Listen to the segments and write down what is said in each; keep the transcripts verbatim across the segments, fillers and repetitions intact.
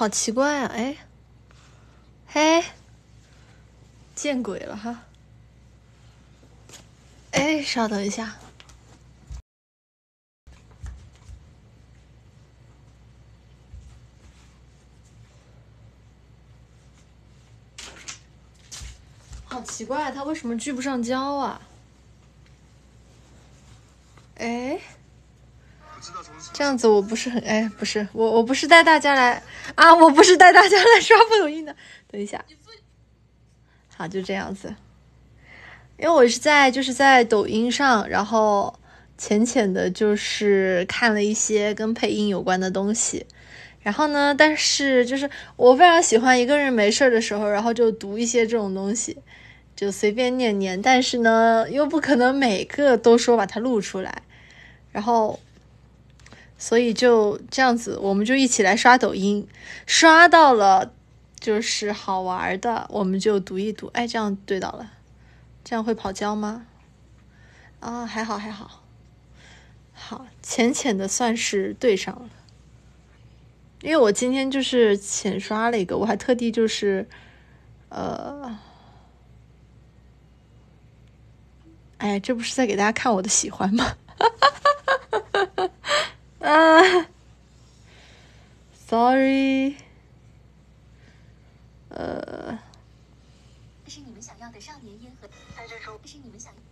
好奇怪啊！哎，嘿，见鬼了哈！哎，稍等一下。好奇怪，它为什么聚不上胶啊？哎，这样子我不是很哎，不是我我不是带大家来啊，我不是带大家来刷抖音的。等一下，好，就这样子。因为我是在就是在抖音上，然后浅浅的就是看了一些跟配音有关的东西。然后呢，但是就是我非常喜欢一个人没事的时候，然后就读一些这种东西。就随便念念，但是呢，又不可能每个都说把它录出来，然后，所以就这样子，我们就一起来刷抖音，刷到了就是好玩的，我们就读一读。哎，这样对到了，这样会跑焦吗？啊，还好还好，好，浅浅的算是对上了，因为我今天就是浅刷了一个，我还特地就是呃。哎，这不是在给大家看我的喜欢吗？啊 ，sorry， 呃，这是你们想要的少年烟和，这是你们想。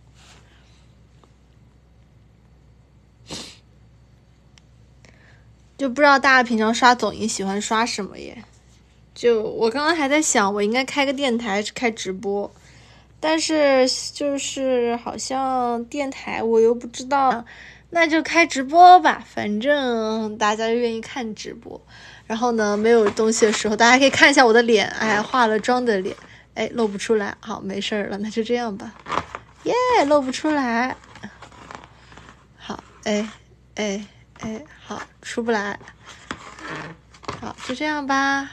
就不知道大家平常刷抖音喜欢刷什么耶？就我刚刚还在想，我应该开个电台还是开直播？但是就是好像电台我又不知道，那就开直播吧，反正大家愿意看直播。然后呢，没有东西的时候，大家可以看一下我的脸，哎，化了妆的脸，哎，露不出来，好，没事了，那就这样吧。耶，露不出来，好，哎，哎，哎，好，出不来，好，就这样吧。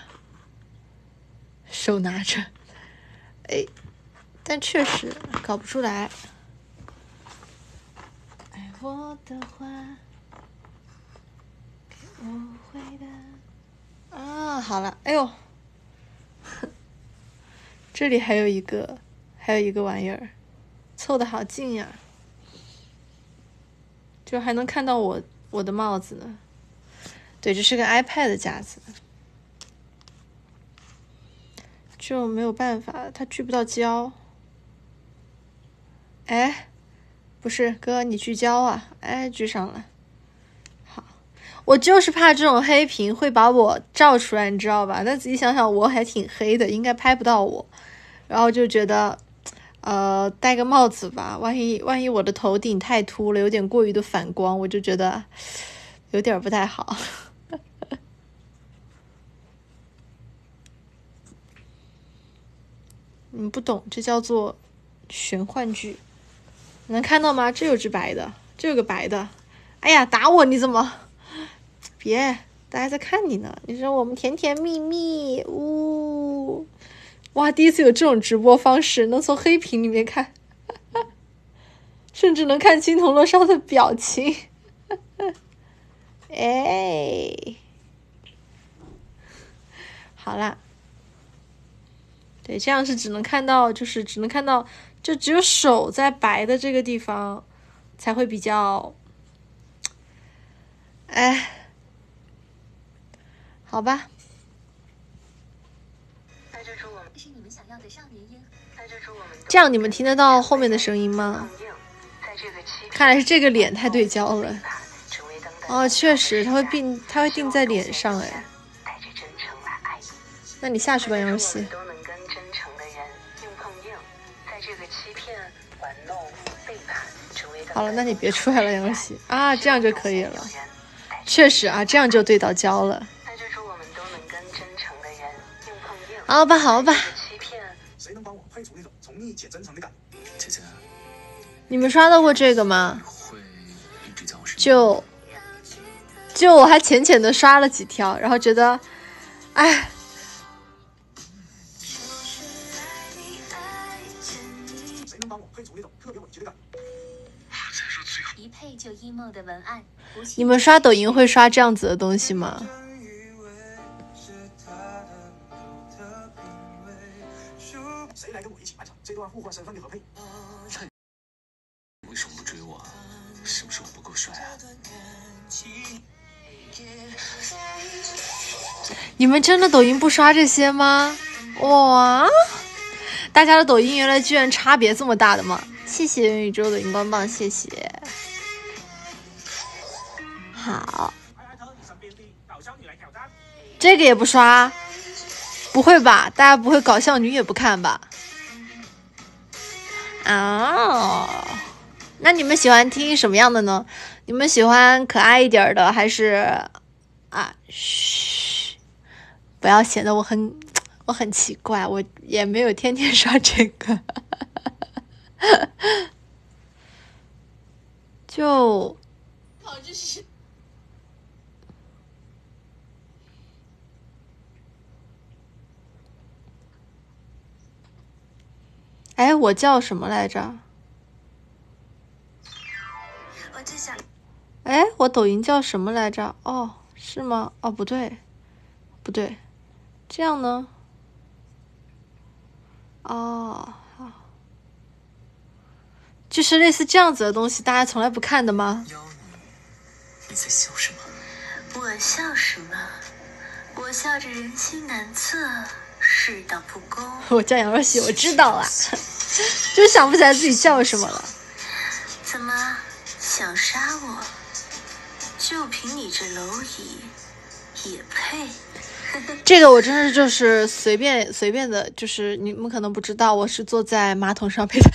手拿着，哎。但确实搞不出来。爱我的话，给我回答。啊，好了，哎呦，这里还有一个，还有一个玩意儿，凑得好近呀，就还能看到我我的帽子呢。对，这是个 iPad 架子，就没有办法，它聚不到焦。哎，不是哥，你聚焦啊！哎，聚上了。好，我就是怕这种黑屏会把我照出来，你知道吧？但仔细想想，我还挺黑的，应该拍不到我。然后就觉得，呃，戴个帽子吧，万一万一我的头顶太秃了，有点过于的反光，我就觉得有点不太好。你不懂，这叫做玄幻剧。能看到吗？这有只白的，这有个白的。哎呀，打我！你怎么？别，大家在看你呢。你说我们甜甜蜜蜜，呜、哦！哇，第一次有这种直播方式，能从黑屏里面看，甚至能看金铜锣烧的表情。哎，好啦，对，这样是只能看到，就是只能看到。就只有手在白的这个地方才会比较，哎，好吧。这样你们听得到后面的声音吗？看来是这个脸太对焦了。哦，确实，它会定，它会定在脸上，哎。那你下去吧，杨若曦。好了，那你别出来了，杨若曦啊，这样就可以了。确实啊，这样就对到焦了。好吧，好吧。你们刷到过这个吗？就就我还浅浅的刷了几条，然后觉得，哎。你们刷抖音会刷这样子的东西吗？ 互换身份的合配。为什么不追我？是不是我不够帅啊？ 你们真的抖音不刷这些吗？哇，大家的抖音原来居然差别这么大的吗？谢谢元宇宙的荧光棒，谢谢。好，这个也不刷？不会吧？大家不会搞笑女也不看吧？哦，那你们喜欢听什么样的呢？你们喜欢可爱一点的，还是啊？嘘，不要显得我很我很奇怪，我也没有天天刷这个。就，哎，我叫什么来着？哎，我抖音叫什么来着？哦，是吗？哦，不对，不对，这样呢？哦，好，就是类似这样子的东西，大家从来不看的吗？ 你在笑什么？ 我笑什么？我笑着人心难测，世道不公。 我叫杨若曦，我知道啊，就想不起来自己叫什么了。 怎么想杀我？就凭你这蝼蚁，也配？ 这个我真是就是随便随便的，就是你们可能不知道，我是坐在马桶上配的。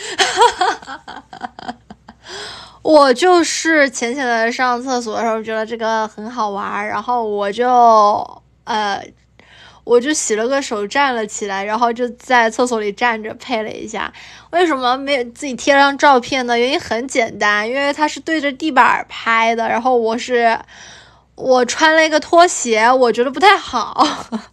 我就是浅浅的上厕所的时候觉得这个很好玩，然后我就呃，我就洗了个手站了起来，然后就在厕所里站着配了一下。为什么没有自己贴了张照片呢？原因很简单，因为它是对着地板拍的，然后我是我穿了一个拖鞋，我觉得不太好。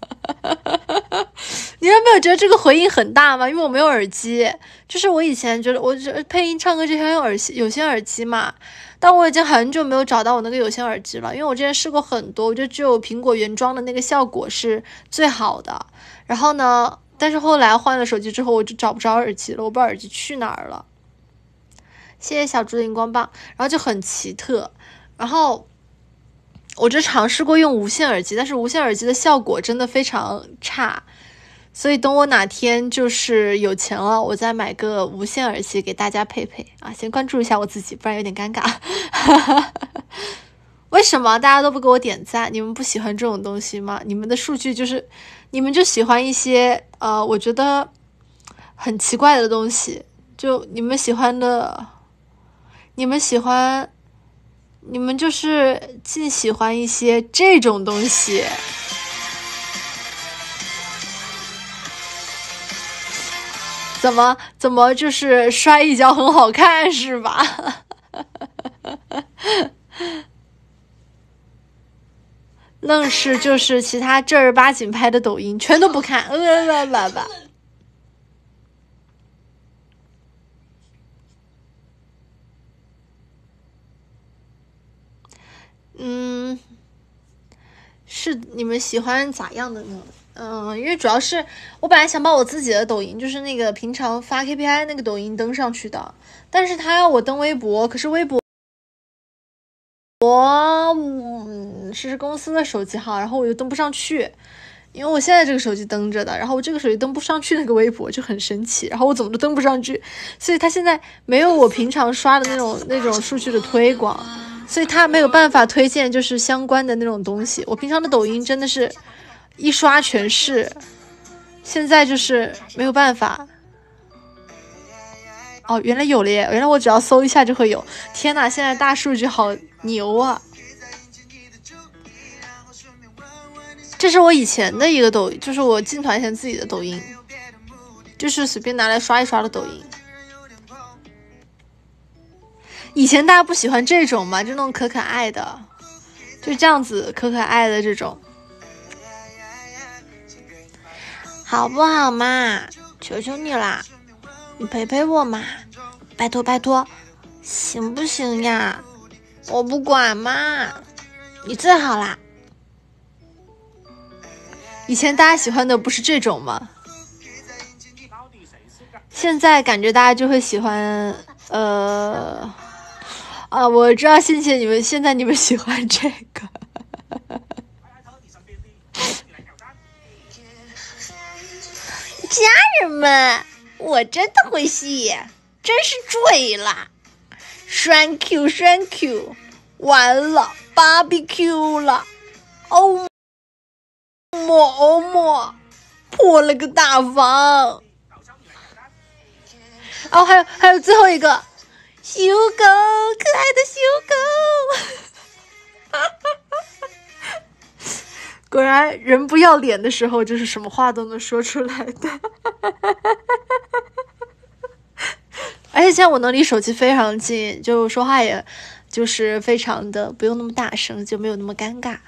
你有没有觉得这个回应很大吗？因为我没有耳机，就是我以前觉得我配音唱歌之前用耳机有线耳机嘛，但我已经很久没有找到我那个有线耳机了，因为我之前试过很多，我就只有苹果原装的那个效果是最好的。然后呢，但是后来换了手机之后，我就找不着耳机了，我不知道耳机去哪儿了。谢谢小猪的荧光棒，然后就很奇特，然后我就尝试过用无线耳机，但是无线耳机的效果真的非常差，所以等我哪天就是有钱了，我再买个无线耳机给大家配配啊！先关注一下我自己，不然有点尴尬。为什么大家都不给我点赞？你们不喜欢这种东西吗？你们的数据就是，你们就喜欢一些呃，我觉得很奇怪的东西，就你们喜欢的，你们喜欢。你们就是尽喜欢一些这种东西，怎么怎么就是摔一跤很好看是吧？愣是就是其他正儿八经拍的抖音全都不看，呃啦啦啦。嗯，是你们喜欢咋样的呢？嗯，因为主要是我本来想把我自己的抖音，就是那个平常发 K P I 那个抖音登上去的，但是他要我登微博，可是微博我嗯是公司的手机号，然后我又登不上去，因为我现在这个手机登着的，然后我这个手机登不上去那个微博就很神奇，然后我怎么都登不上去，所以他现在没有我平常刷的那种那种数据的推广。所以他没有办法推荐就是相关的那种东西，我平常的抖音真的是一刷全是，现在就是没有办法。哦，原来有了耶，原来我只要搜一下就会有，天哪，现在大数据好牛啊。这是我以前的一个抖音，就是我进团前自己的抖音，就是随便拿来刷一刷的抖音。以前大家不喜欢这种嘛，就那种可可爱的，就这样子可可爱的这种，好不好嘛？求求你啦，你陪陪我嘛，拜托拜托，行不行呀？我不管嘛，你最好啦。以前大家喜欢的不是这种吗？ 现在感觉大家就会喜欢，呃，啊，我知道，谢谢你们，现在你们喜欢这个。家人们，我真的会戏，真是醉了。Thank you, thank you。完了 ，barbecue 了，欧莫欧莫，破了个大防。哦，还有还有最后一个，修狗，可爱的修狗。果然，人不要脸的时候，就是什么话都能说出来的。而且现在我能离手机非常近，就说话也就是非常的不用那么大声，就没有那么尴尬。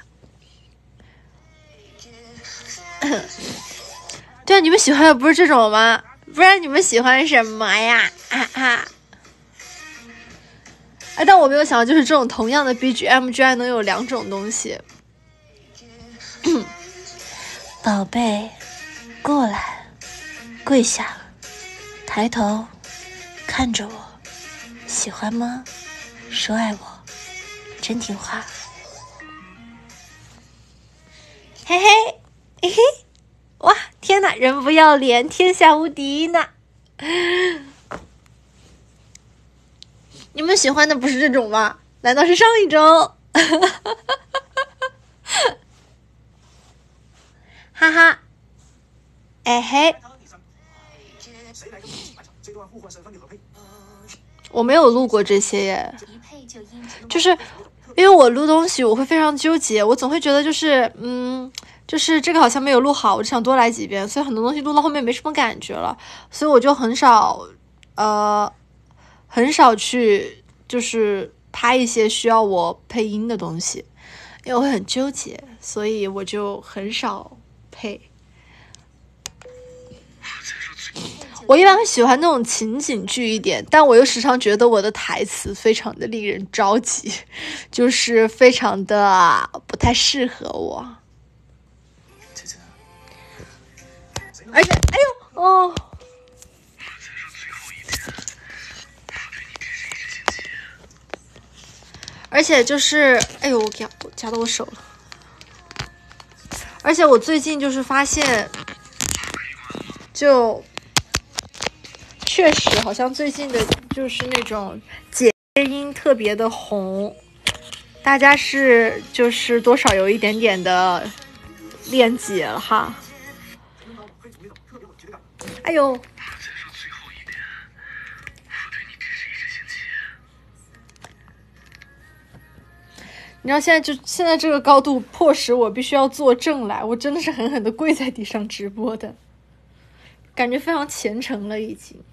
对啊，你们喜欢的不是这种吗？不然你们喜欢什么呀？啊啊！哎，但我没有想到，就是这种同样的 B G M 居然能有两种东西。宝贝，过来，跪下，抬头，看着我，喜欢吗？说爱我，真听话。嘿嘿，嘿嘿，哇，天哪，人不要脸，天下无敌呢！你们喜欢的不是这种吗？难道是上一周？哈哈，哎嘿，我没有录过这些耶，就是因为我录东西我会非常纠结，我总会觉得就是嗯，就是这个好像没有录好，我就想多来几遍，所以很多东西录到后面没什么感觉了，所以我就很少呃很少去就是拍一些需要我配音的东西，因为我会很纠结，所以我就很少配。我一般会喜欢那种情景剧一点，但我又时常觉得我的台词非常的令人着急，就是非常的不太适合我。而且，哎呦，哦，而且就是，哎呦，我夹夹到我手了。而且我最近就是发现，就。确实好像最近的就是那种解音特别的红，大家是就是多少有一点点的恋解了哈。哎呦，你知道现在就现在这个高度迫使我必须要坐正来，我真的是狠狠的跪在地上直播的，感觉非常虔诚了已经。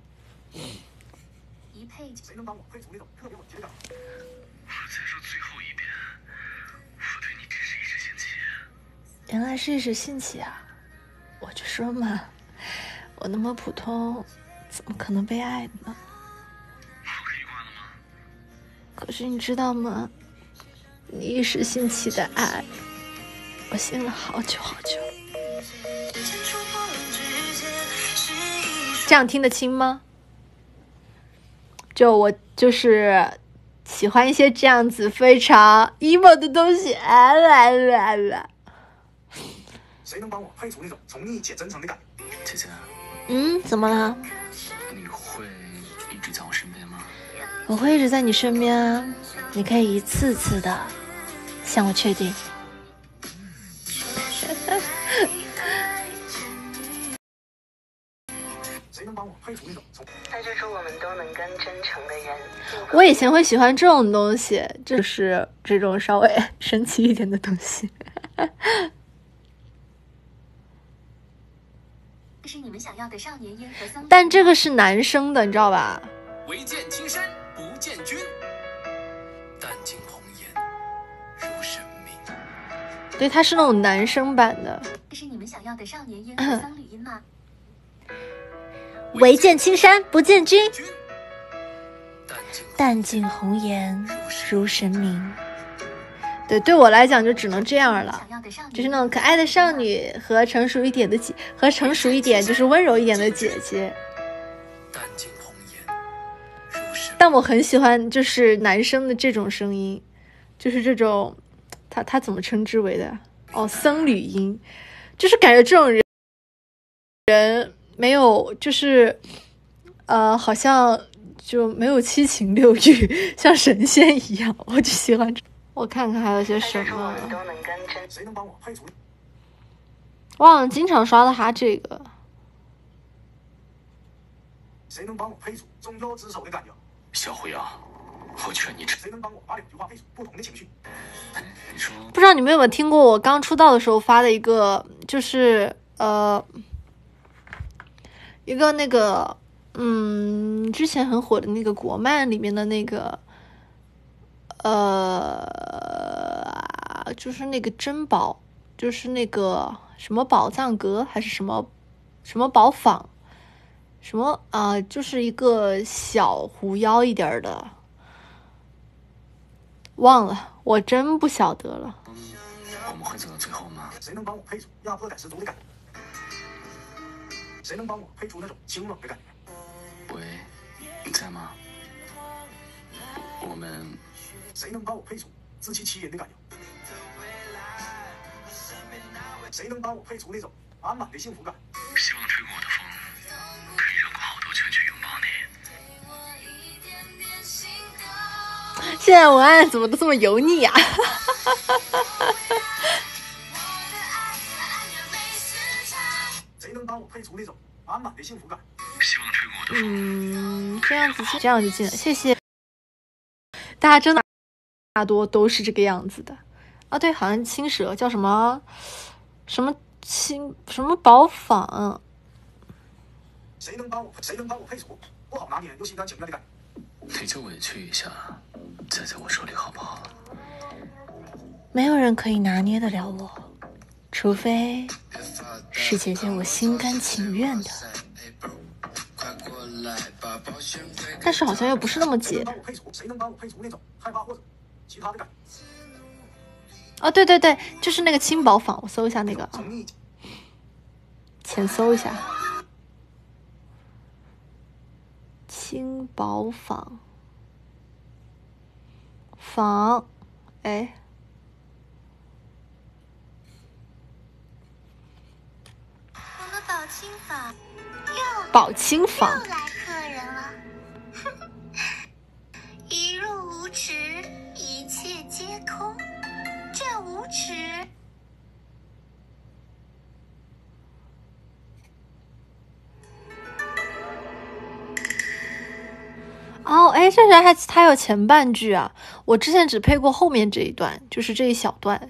一配谁能帮我配出那种特别稳定的感觉？我再说最后一遍，我对你只是一时兴起。原来是一时兴起啊！我就说嘛，我那么普通，怎么可能被爱呢？我可以挂了吗？可是你知道吗？你一时兴起的爱，我信了好久好久。这样听得清吗？就我就是喜欢一些这样子非常 emo 的东西。啊啦啦啦！谁能帮我配出那种宠溺且真诚的感觉？姐姐，嗯，怎么了？你会一直在我身边吗？我会一直在你身边啊，你可以一次次的向我确定。谁能帮我配出那种在这处我们都能跟真诚的人。我以前会喜欢这种东西，就是这种稍微神奇一点的东西。这是你们想要的少年烟和松。但这个是男生的，你知道吧？唯见青山不见君，但见红颜如神明。对，它是那种男生版的。这是你们想要的少年烟和桑绿音吗？唯见青山不见君，但见红颜如神明。对，对我来讲就只能这样了，就是那种可爱的少女和成熟一点的姐，和成熟一点就是温柔一点的姐姐。 但我很喜欢就是男生的这种声音，就是这种他他怎么称之为的哦，僧侣音，就是感觉这种人人没有就是呃好像就没有七情六欲，像神仙一样，我就喜欢这。我看看还有些什么， 谁能帮我配除？ 忘了经常刷到他这个。 谁能帮我配除中腰之手的感觉？小狐妖，我劝你。谁能帮我把两句话配除不同的情绪？你说， 不知道你们有没有听过我刚出道的时候发的一个，就是呃一个那个嗯之前很火的那个国漫里面的那个呃就是那个珍宝，就是那个什么宝藏阁还是什么什么宝坊。什么啊、呃？就是一个小狐妖一点的，忘了，我真不晓得了。 我们会走到最后吗？谁能帮我配除压迫感十足的感觉？谁能帮我配除那种清冷的感觉？喂，你在吗？我们谁能帮我配除自欺欺人的感觉？谁能帮我配除那种满满的幸福感？希望吹过我的风。可以绕过好多圈去拥抱你。 现在文案怎么都这么油腻呀、啊？ 谁能帮我配除那种满满的幸福感？希望吹过我的风。 嗯，这样子这样就进了，谢谢。大家真的大多都是这个样子的啊。对，好像青蛇叫什么什么青什么宝坊。 谁能帮我？谁能帮我配除不好拿捏又心甘情愿的感觉？你就委屈一下，再在我手里好不好？ 没有人可以拿捏得了我，除非是姐姐我心甘情愿的。但是好像又不是那么解。 谁能帮我配除那种害怕或者其他的感觉？ 哦，对对对，就是那个青宝坊，我搜一下那个啊，浅搜一下。青宝坊，坊，哎， 我们宝青坊又宝青坊又来客人了。一入无池，一切皆空。这无池。 哦，哎，这人还他有前半句啊，我之前只配过后面这一段，就是这一小段。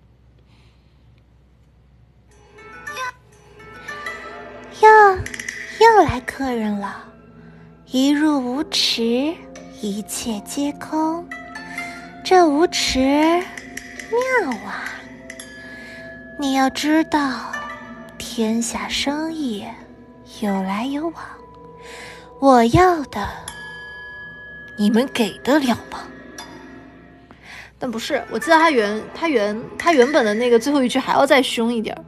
又又来客人了，一入无池，一切皆空。这无池妙啊！你要知道，天下生意有来有往，我要的。你们给得了吗？ 但不是，我记得他原他原他原本的那个最后一句还要再凶一点。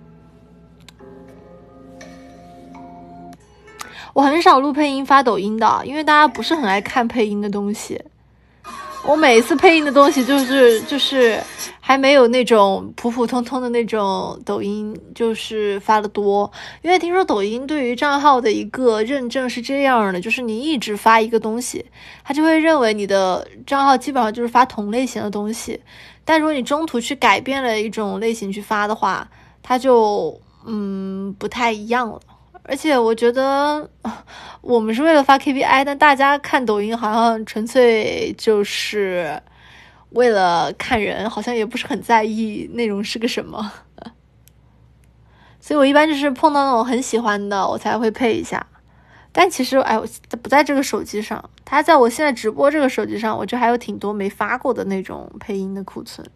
我很少录配音发抖音的，因为大家不是很爱看配音的东西。我每一次配音的东西就是就是还没有那种普普通通的那种抖音就是发的多，因为听说抖音对于账号的一个认证是这样的，就是你一直发一个东西，他就会认为你的账号基本上就是发同类型的东西，但如果你中途去改变了一种类型去发的话，它就嗯不太一样了。而且我觉得我们是为了发 K P I， 但大家看抖音好像纯粹就是为了看人，好像也不是很在意内容是个什么。所以我一般就是碰到那种很喜欢的我才会配一下。但其实哎，我不在这个手机上，它在我现在直播这个手机上，我就还有挺多没发过的那种配音的库存。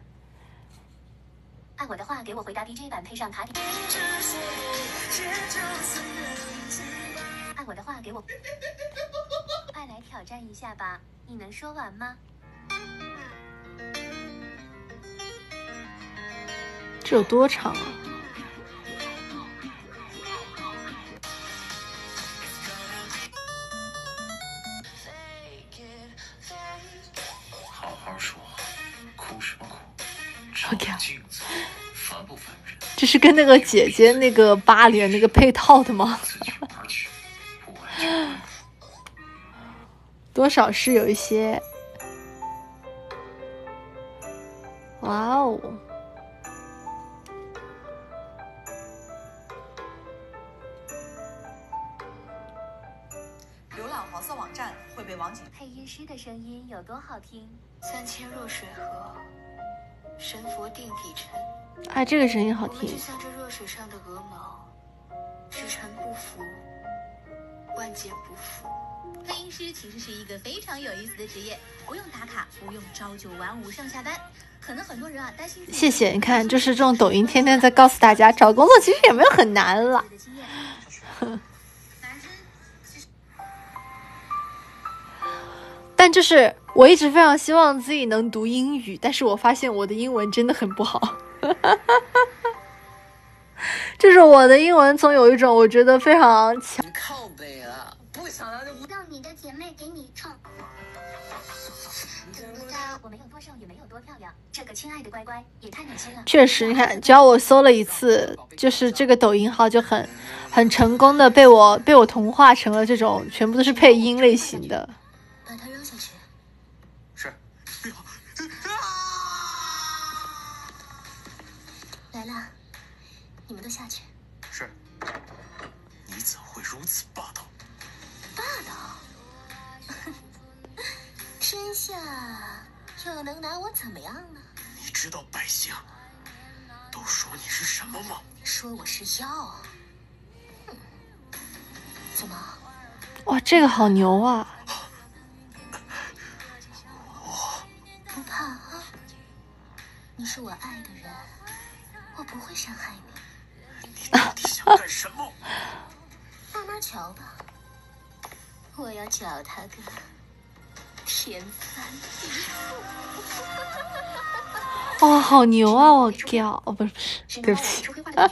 按我的话给我回答 D J 版配上卡点。按我的话给我，快来挑战一下吧，你能说完吗？ 这有多长啊？ OK， 这是跟那个姐姐那个八连那个配套的吗？多少是有一些。哇哦！ 浏览黄色网站会被网警。 配音师的声音有多好听？三千弱水河，神佛定底沉。 哎，这个声音好听。 我们就像这弱水上的鹅毛，只沉不浮，万劫不复。 配音师其实是一个非常有意思的职业，不用打卡，不用朝九晚五上下班。可能很多人啊担心。 谢谢，你看，就是这种抖音天天在告诉大家，找工作其实也没有很难了。但就是我一直非常希望自己能读英语，但是我发现我的英文真的很不好。就是我的英文总有一种我觉得非常强。 靠北了，不想来就不让你的姐妹给你唱。我没有多瘦，也没有多漂亮，这个亲爱的乖乖也太暖心了。 确实，你看，只要我搜了一次，就是这个抖音号就很很成功的被我被我同化成了这种全部都是配音类型的。 把它扔下去。 是。 来了，你们都下去。 是。你怎会如此霸道？ 霸道？天下又能拿我怎么样呢？ 你知道百姓都说你是什么吗？ 说我是妖。嗯、怎么？ 哇，这个好牛啊！ 我不怕啊，你是我爱的人，我不会伤害你。 你到底想干什么？ 慢慢瞧吧，我要找他个天翻地覆。哇，好牛啊！我靠，哦，不是不是，对不起。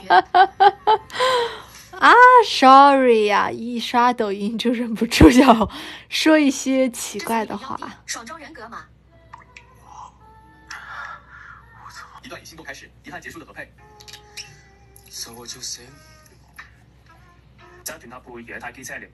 啊 ，sorry 呀、啊，一刷抖音就忍不住要说一些奇怪的话。 爽装人格嘛。 一段以心动开始，遗憾结束的合配。所我就醒。揸斷下背也太機車了。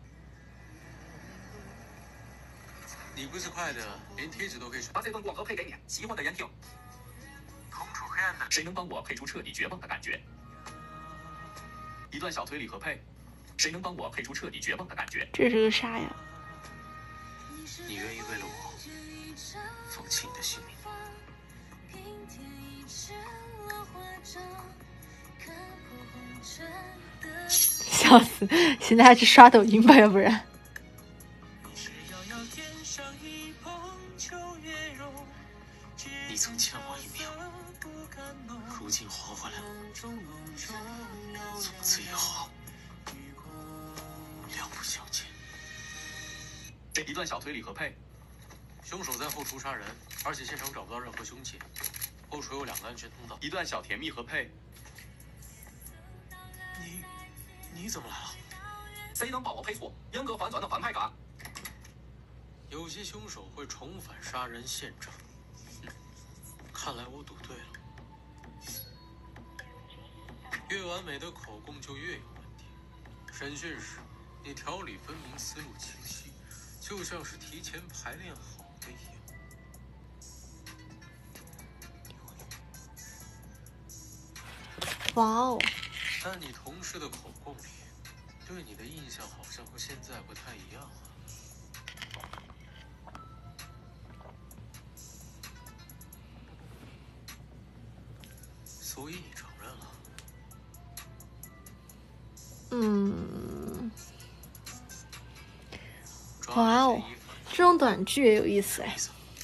你不是快的，连贴纸都可以。把这份广告配给你，喜欢的烟听。同处黑暗的，谁能帮我配出彻底绝望的感觉？一段小推理合配，谁能帮我配出彻底绝望的感觉？ 这是个啥呀？ 你愿意为了我放弃你的性命？ 笑死！现在还是刷抖音吧，要不然。 你曾欠我一命，如今还回来了。从此以后，两不相见。这一段小推理合配，凶手在后厨杀人，而且现场找不到任何凶器。后厨有两个安全通道。一段小甜蜜合配。你，你怎么来了？谁能帮我配错人格反转的反派感？有些凶手会重返杀人现场。看来我赌对了。越完美的口供就越有问题。审讯时，你条理分明，思路清晰，就像是提前排练好的一样。 哇哦！ 但你同事的口供里，对你的印象好像和现在不太一样啊。所以你承认了？ 嗯。哇哦，这种短剧也有意思哎。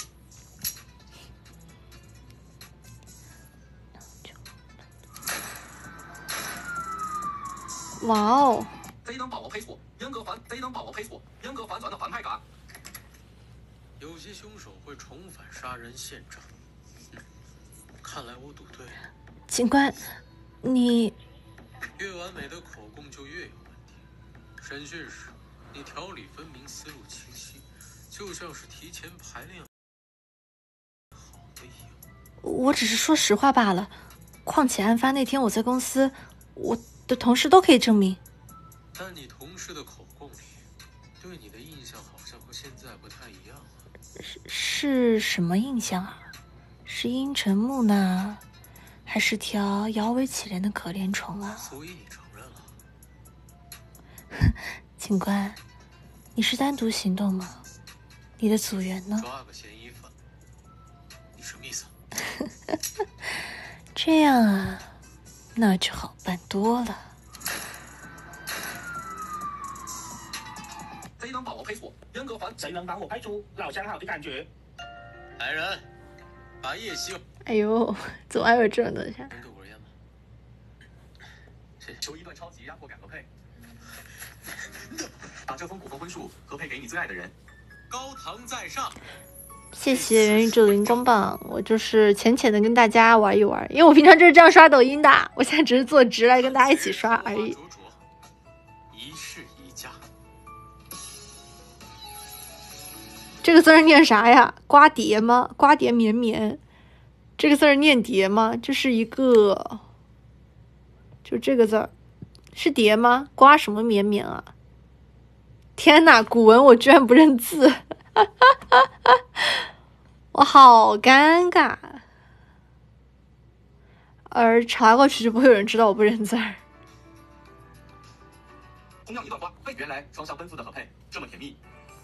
哇哦！ 谁能帮我配错人格反？谁能帮我配错人格反转的反派感？有些凶手会重返杀人现场。嗯、看来我赌对了。 警官，你越完美的口供就越有问题。审讯时，你条理分明，思路清晰，就像是提前排练好的一样。 我只是说实话罢了。况且案发那天我在公司，我的同事都可以证明。 但你同事的口供里，对你的印象好像和现在不太一样啊。 是是什么印象啊？是阴沉木呢，还是条摇尾乞怜的可怜虫啊？ 所以你承认了？ 警官，你是单独行动吗？你的组员呢？ 抓个嫌疑犯，你什么意思？ 这样啊，那就好办多了。 谁能帮我配除人格分？谁能帮我配除老相好的感觉？ 来人，把叶希。 哎呦，怎么还有这种东西？ 能给我根烟吗？ 求一段超级压迫感合配，把这封古风婚书合配给你最爱的人。 高堂在上。 谢谢元宇宙的荧光棒，我就是浅浅的跟大家玩一玩，因为我平常就是这样刷抖音的，我现在只是坐直来跟大家一起刷而已。 一世一家。 这个字儿念啥呀？瓜蝶吗？瓜蝶绵绵。这个字儿念蝶吗？这是一个，就这个字儿是蝶吗？瓜什么绵绵啊？天哪，古文我居然不认字。我好尴尬，而查过去就不会有人知道我不认字儿。 同样一段话，被原来双向奔赴的合配这么甜蜜。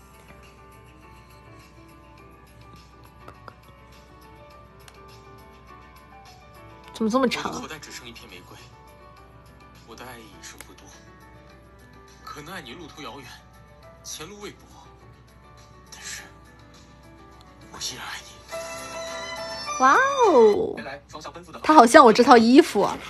怎么这么长啊？ 口袋只剩一片玫瑰，我的爱意已剩不多，可能爱你路途遥远，前路未卜。但是，我依然爱你。 哇哦！ 原来双向奔赴的， 它好像我这套衣服啊。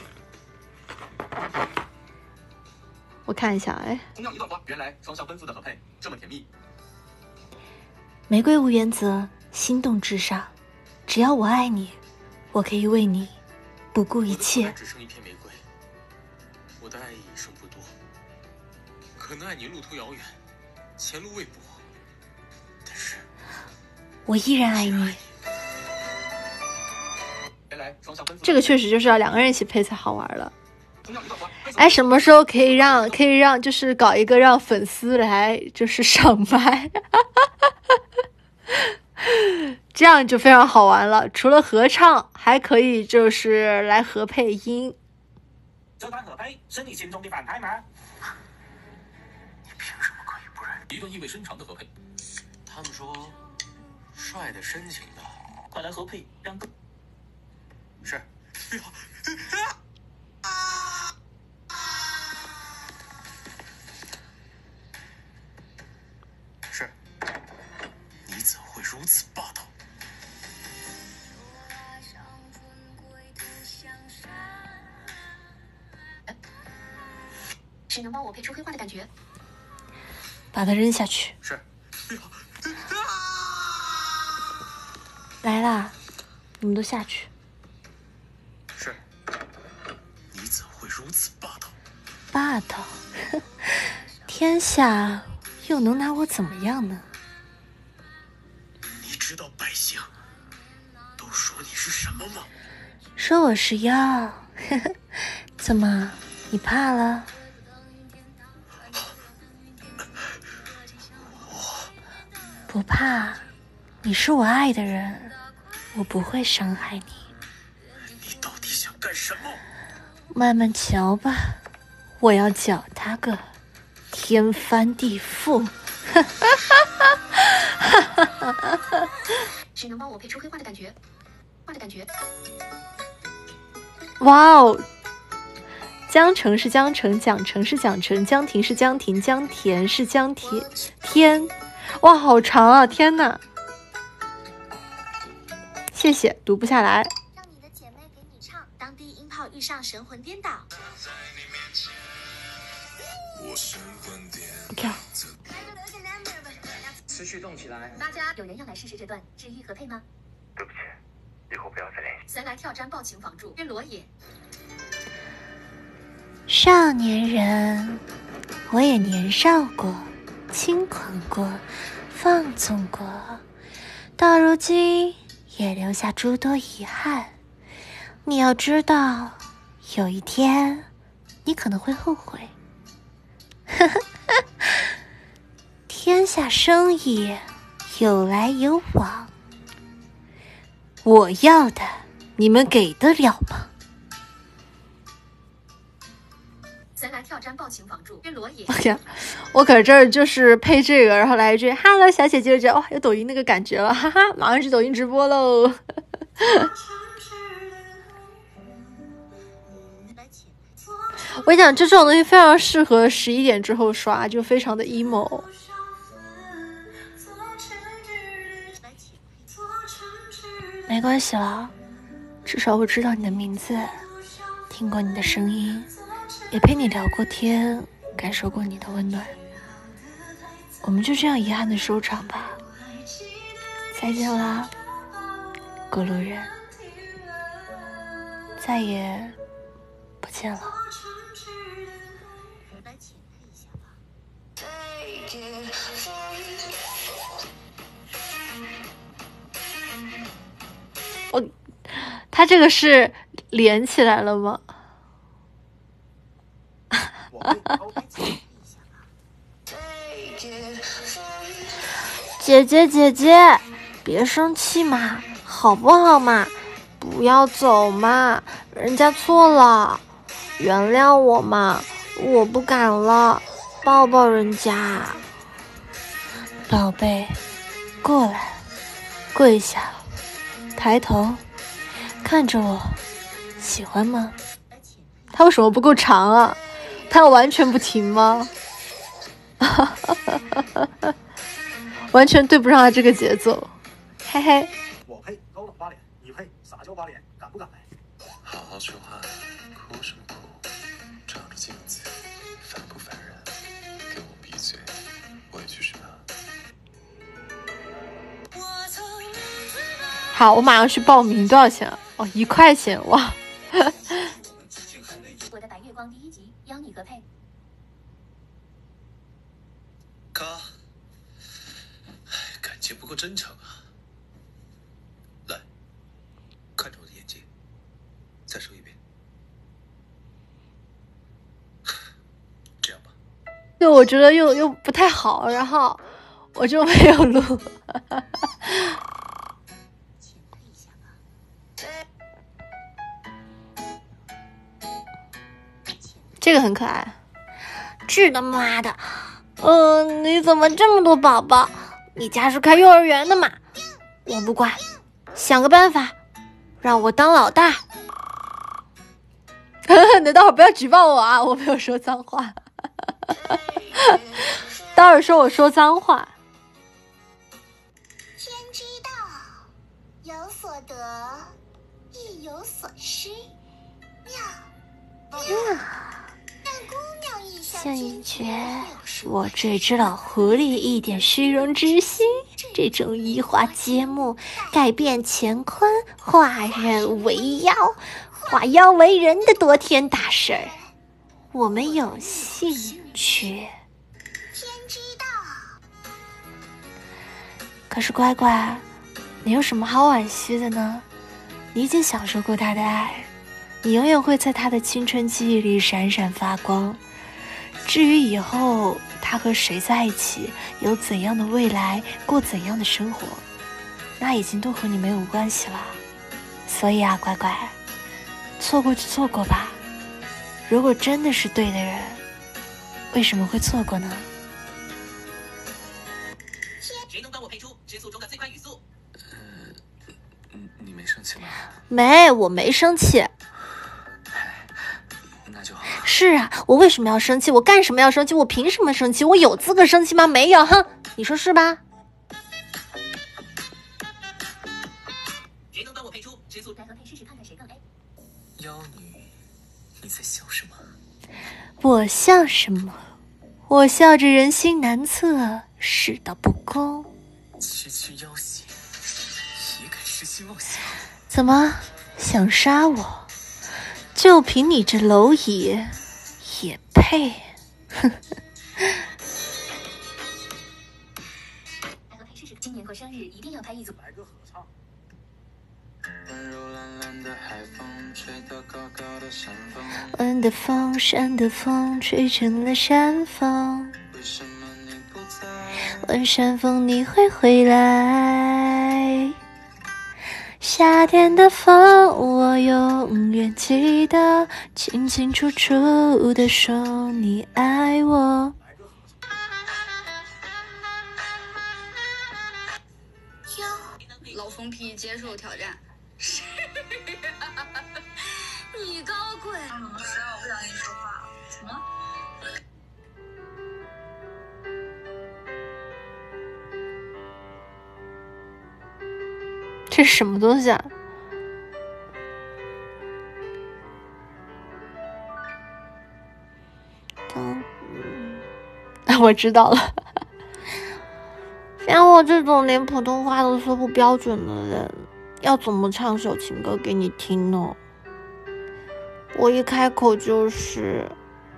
我看一下，哎。 同样一段话，原来双向奔赴的合配这么甜蜜。 玫瑰无原则，心动至上。只要我爱你，我可以为你不顾一切。 只剩一片玫瑰，我的爱意已剩不多，可能爱你路途遥远，前路未卜。但是， 我依然爱你。 这个确实就是要两个人一起配才好玩了。哎，什么时候可以让可以让就是搞一个让粉丝来就是上麦，这样就非常好玩了。除了合唱，还可以就是来合配音。 这段合配是你心中的反派吗？ 你凭什么可以不认？一段意味深长的合配。他们说，帅的深情的， 快来合配，让更是。是，你怎会如此霸道？ 谁能帮我配出黑化的感觉？ 把它扔下去。 是。 来啦，你们都下去。 是。你怎会如此霸道？ 霸道？天下又能拿我怎么样呢？ 你知道百姓都说你是什么吗？ 说我是妖。怎么，你怕了？不怕，你是我爱的人，我不会伤害你。 你到底想干什么？ 慢慢瞧吧，我要搅他个天翻地覆。 谁能帮我配出黑化的感觉？化的感觉。 哇哦！江城是江城，蒋城是蒋城，江亭是江亭，江田是江田天。哇，好长啊！天哪，谢谢，读不下来。 让你的姐妹给你唱，当低音炮遇上神魂颠倒。 跳。 思绪动起来。 大家有人要来试试这段治愈合配吗？ 对不起，以后不要再联系。 咱来跳沾抱情仿住，跟罗野。 少年人，我也年少过，轻狂过，放纵过，到如今也留下诸多遗憾。你要知道，有一天你可能会后悔。天下生意有来有往，我要的你们给得了吗？ 咱来跳毡抱琴房住，约罗也。 哎呀，我可这儿就是配这个，然后来一句 “Hello， 小姐姐”，哇，有抖音那个感觉了，哈哈，马上去抖音直播喽！我跟你讲，就这种东西非常适合十一点之后刷，就非常的 emo。 没关系了，至少我知道你的名字，听过你的声音，也陪你聊过天，感受过你的温暖。我们就这样遗憾的收场吧。再见啦，过路人，再也不见了。 来浅配一下吧。 我，他这个是连起来了吗？姐姐姐姐，别生气嘛，好不好嘛？不要走嘛，人家错了，原谅我嘛，我不敢了，抱抱人家。 宝贝，过来，跪下，抬头，看着我，喜欢吗？ 他为什么不够长啊？他要完全不停吗？完全对不上他这个节奏，嘿嘿。 我配高冷八脸，你配撒娇八脸，敢不敢来？ 好好说话，哭什么哭？照着镜子，烦不烦人？给我闭嘴，委屈什么？ 好，我马上去报名，多少钱啊？哦，一块钱，哇！ 我的白月光第一集邀你合配。 嘎，感情不够真诚啊！来，看着我的眼睛，再说一遍。这样吧。 对，我觉得又又不太好，然后我就没有录。这个很可爱， 是的妈的，嗯、呃，你怎么这么多宝宝？你家是开幼儿园的嘛？我不管，想个办法，让我当老大。 你待会儿不要举报我啊！我没有说脏话。待会儿说我说脏话。 天之道，有所得，亦有所失。妙妙。 像一觉我这只老狐狸一点虚荣之心，这种移花接木、改变乾坤、化人为妖、化妖为人的多天大事儿，我们有兴趣。 天之道。 可是乖乖，你有什么好惋惜的呢？你已经享受过他的爱，你永远会在他的青春记忆里闪闪发光。至于以后他和谁在一起，有怎样的未来，过怎样的生活，那已经都和你没有关系了。所以啊，乖乖，错过就错过吧。如果真的是对的人，为什么会错过呢？ 谁能帮我配出直诉中的最快语速？ 呃，你没生气吗？ 没，我没生气。 那就好。 是啊，我为什么要生气？我干什么要生气？我凭什么生气？我有资格生气吗？没有，哼！你说是吧？ 谁能帮我配出直诉？来合配试试看看谁更 A。 妖女，你在笑什么？ 我笑什么？我笑着人心难测，世道不公。 区区妖邪，也敢痴心妄想？ 怎么想杀我？就凭你这蝼蚁，也配？哼！ 来合配试试，今年过生日一定要拍一组。 来个合唱。 温的风，山的风，吹成了山风。问山风你会回来？夏天的风，我永远记得，清清楚楚的说你爱我。 老疯批接受挑战，是你高贵。老师，我不想跟你说话。什么？ 这是什么东西啊？ 嗯， 我知道了。 像我这种连普通话都说不标准的人，要怎么唱首情歌给你听呢？我一开口就是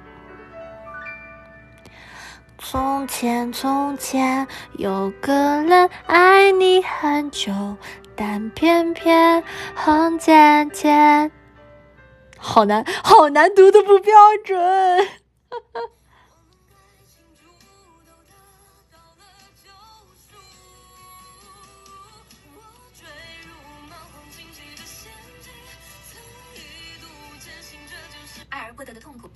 从前从前有个人爱你很久，但偏偏很渐渐。 好难，好难读的不标准。 爱而不得的痛苦。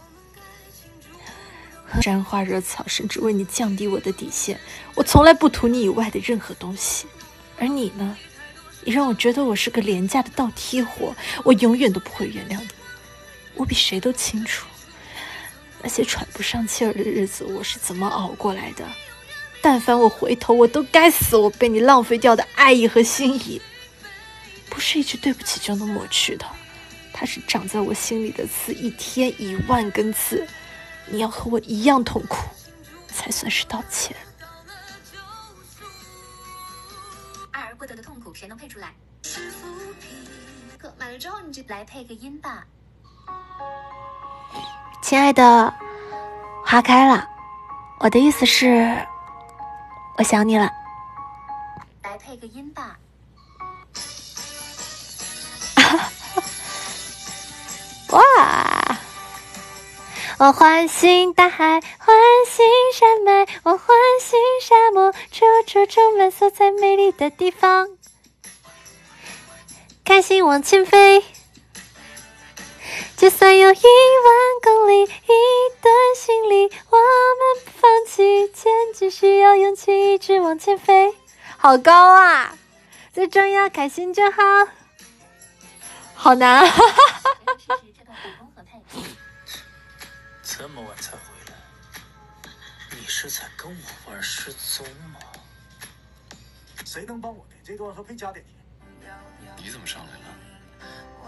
沾花惹草，甚至为你降低我的底线。我从来不图你以外的任何东西，而你呢？你让我觉得我是个廉价的倒贴货，我永远都不会原谅你。我比谁都清楚，那些喘不上气儿的日子我是怎么熬过来的。但凡我回头，我都该死我被你浪费掉的爱意和心意。不是一句对不起就能抹去的，它是长在我心里的刺，一天一万根刺。你要和我一样痛苦，才算是道歉。 爱而不得的痛苦，谁能配出来？买了之后你就来配个音吧。 亲爱的，花开了，我的意思是，我想你了。 来配个音吧。 哇！我欢欣大海，欢欣山脉，我欢欣沙漠，处处充满色彩美丽的地方。开心往前飞，就算有一万公里，一段心里，我们不放弃，前进需要勇气，一直往前飞。好高啊！最重要开心就好。 好难啊！ 这么晚才回来，你是在跟我玩失踪吗？ 谁能帮我点这段和配加点题？ 你怎么上来了？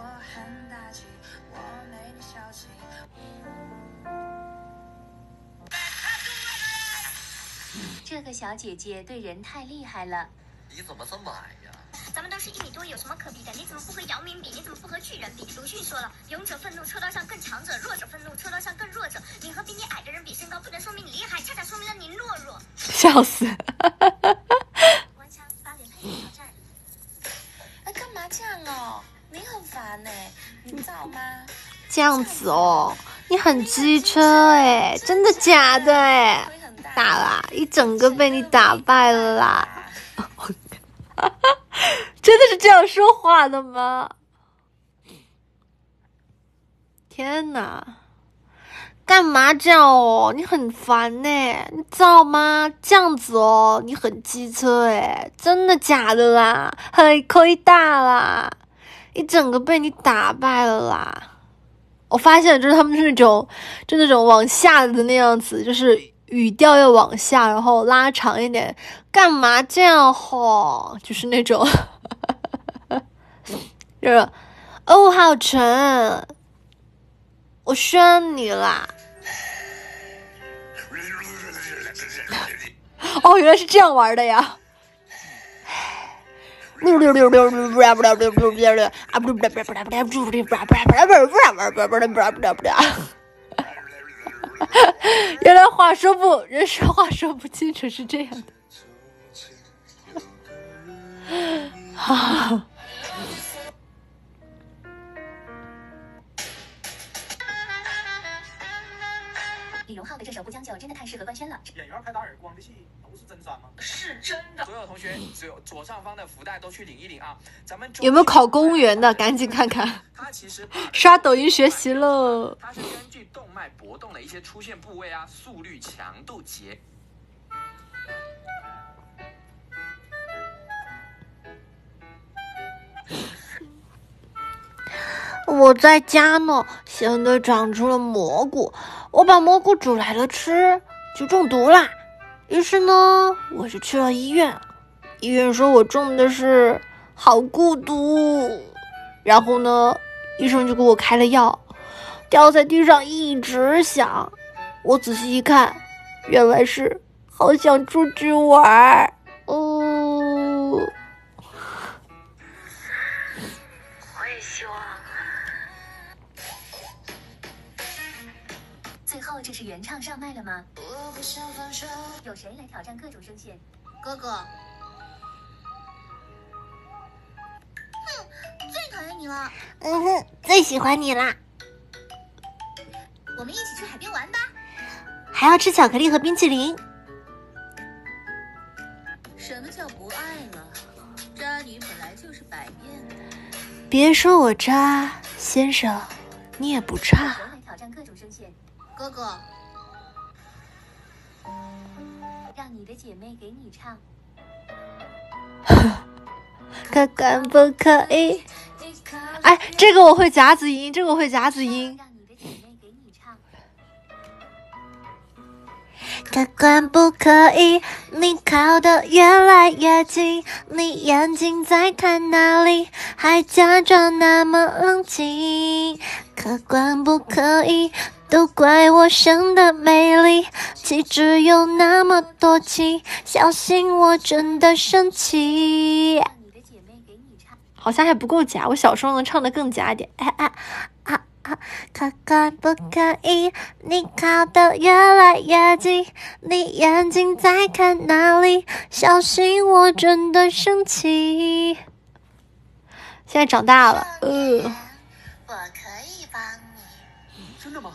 这个小姐姐对人太厉害了。 你怎么这么矮呀？ 咱们都是一米多，有什么可比的？你怎么不和姚明比？你怎么不和巨人比？鲁迅说了，勇者愤怒抽刀向更强者，弱者愤怒抽刀向更弱者。你和比你矮的人比身高，不能说明你厉害，恰恰说明了你懦弱。 笑死！ 关枪八连配挑战。 哎，干嘛这样哦？你很烦呢、欸，你知道吗？ 这样子哦，你很机车哎，真的假的哎？打啦，一整个被你打败了啦！ 真的是这样说话的吗？天哪， 干嘛这样哦？你很烦呢，你知道吗？这样子哦，你很机车哎，真的假的啦？很亏大啦，一整个被你打败了啦！ 我发现就是他们是那种，就那种往下的那样子，就是语调要往下，然后拉长一点。 干嘛这样吼？ 就是那种， 就是哦，好沉，我宣你啦！ 哦，原来是这样玩的呀！ 六六六六六六六六六六六六啊！不不不不不不不不不不不原来话说不，人说话说不清楚是这样的。啊！ 李荣浩的这首《不将就》真的太适合官宣了。 演员拍打耳光的戏都是真山吗？ 是真的。所有同学，只有左上方的福袋都去领一领啊！咱们有没有考公务员的？赶紧看看。 它其实刷抖音学习了。 它是根据动脉搏动的一些出现部位啊、速率、强度、节。 我在家呢，现在长出了蘑菇，我把蘑菇煮来了吃，就中毒啦。于是呢，我就去了医院，医院说我中的是好孤独，然后呢，医生就给我开了药，掉在地上一直响。我仔细一看，原来是好想出去玩，哦。 最后这是原唱上麦了吗？有谁来挑战各种声线？哥哥， 哼，最讨厌你了。 嗯哼，最喜欢你啦。 我们一起去海边玩吧。 还要吃巧克力和冰淇淋。 什么叫不爱了？渣女本来就是百变的。 别说我渣，先生，你也不差。 谁来挑战各种声线？哥哥，让你的姐妹给你唱。 可可不可以？ 哎，这个我会夹子音，这个我会夹子音。 让你的姐妹给你唱。 可可不可以？你靠得越来越近，你眼睛在看哪里？还假装那么冷静。可可不可以？都怪我生的美丽，气质有那么多情，小心我真的生气。 好像还不够假，我小时候能唱得更假一点。啊啊啊啊！ 可可不可以？你靠得越来越近，你眼睛在看哪里？小心我真的生气。 现在长大了，呃， 我可以帮你。 真的吗？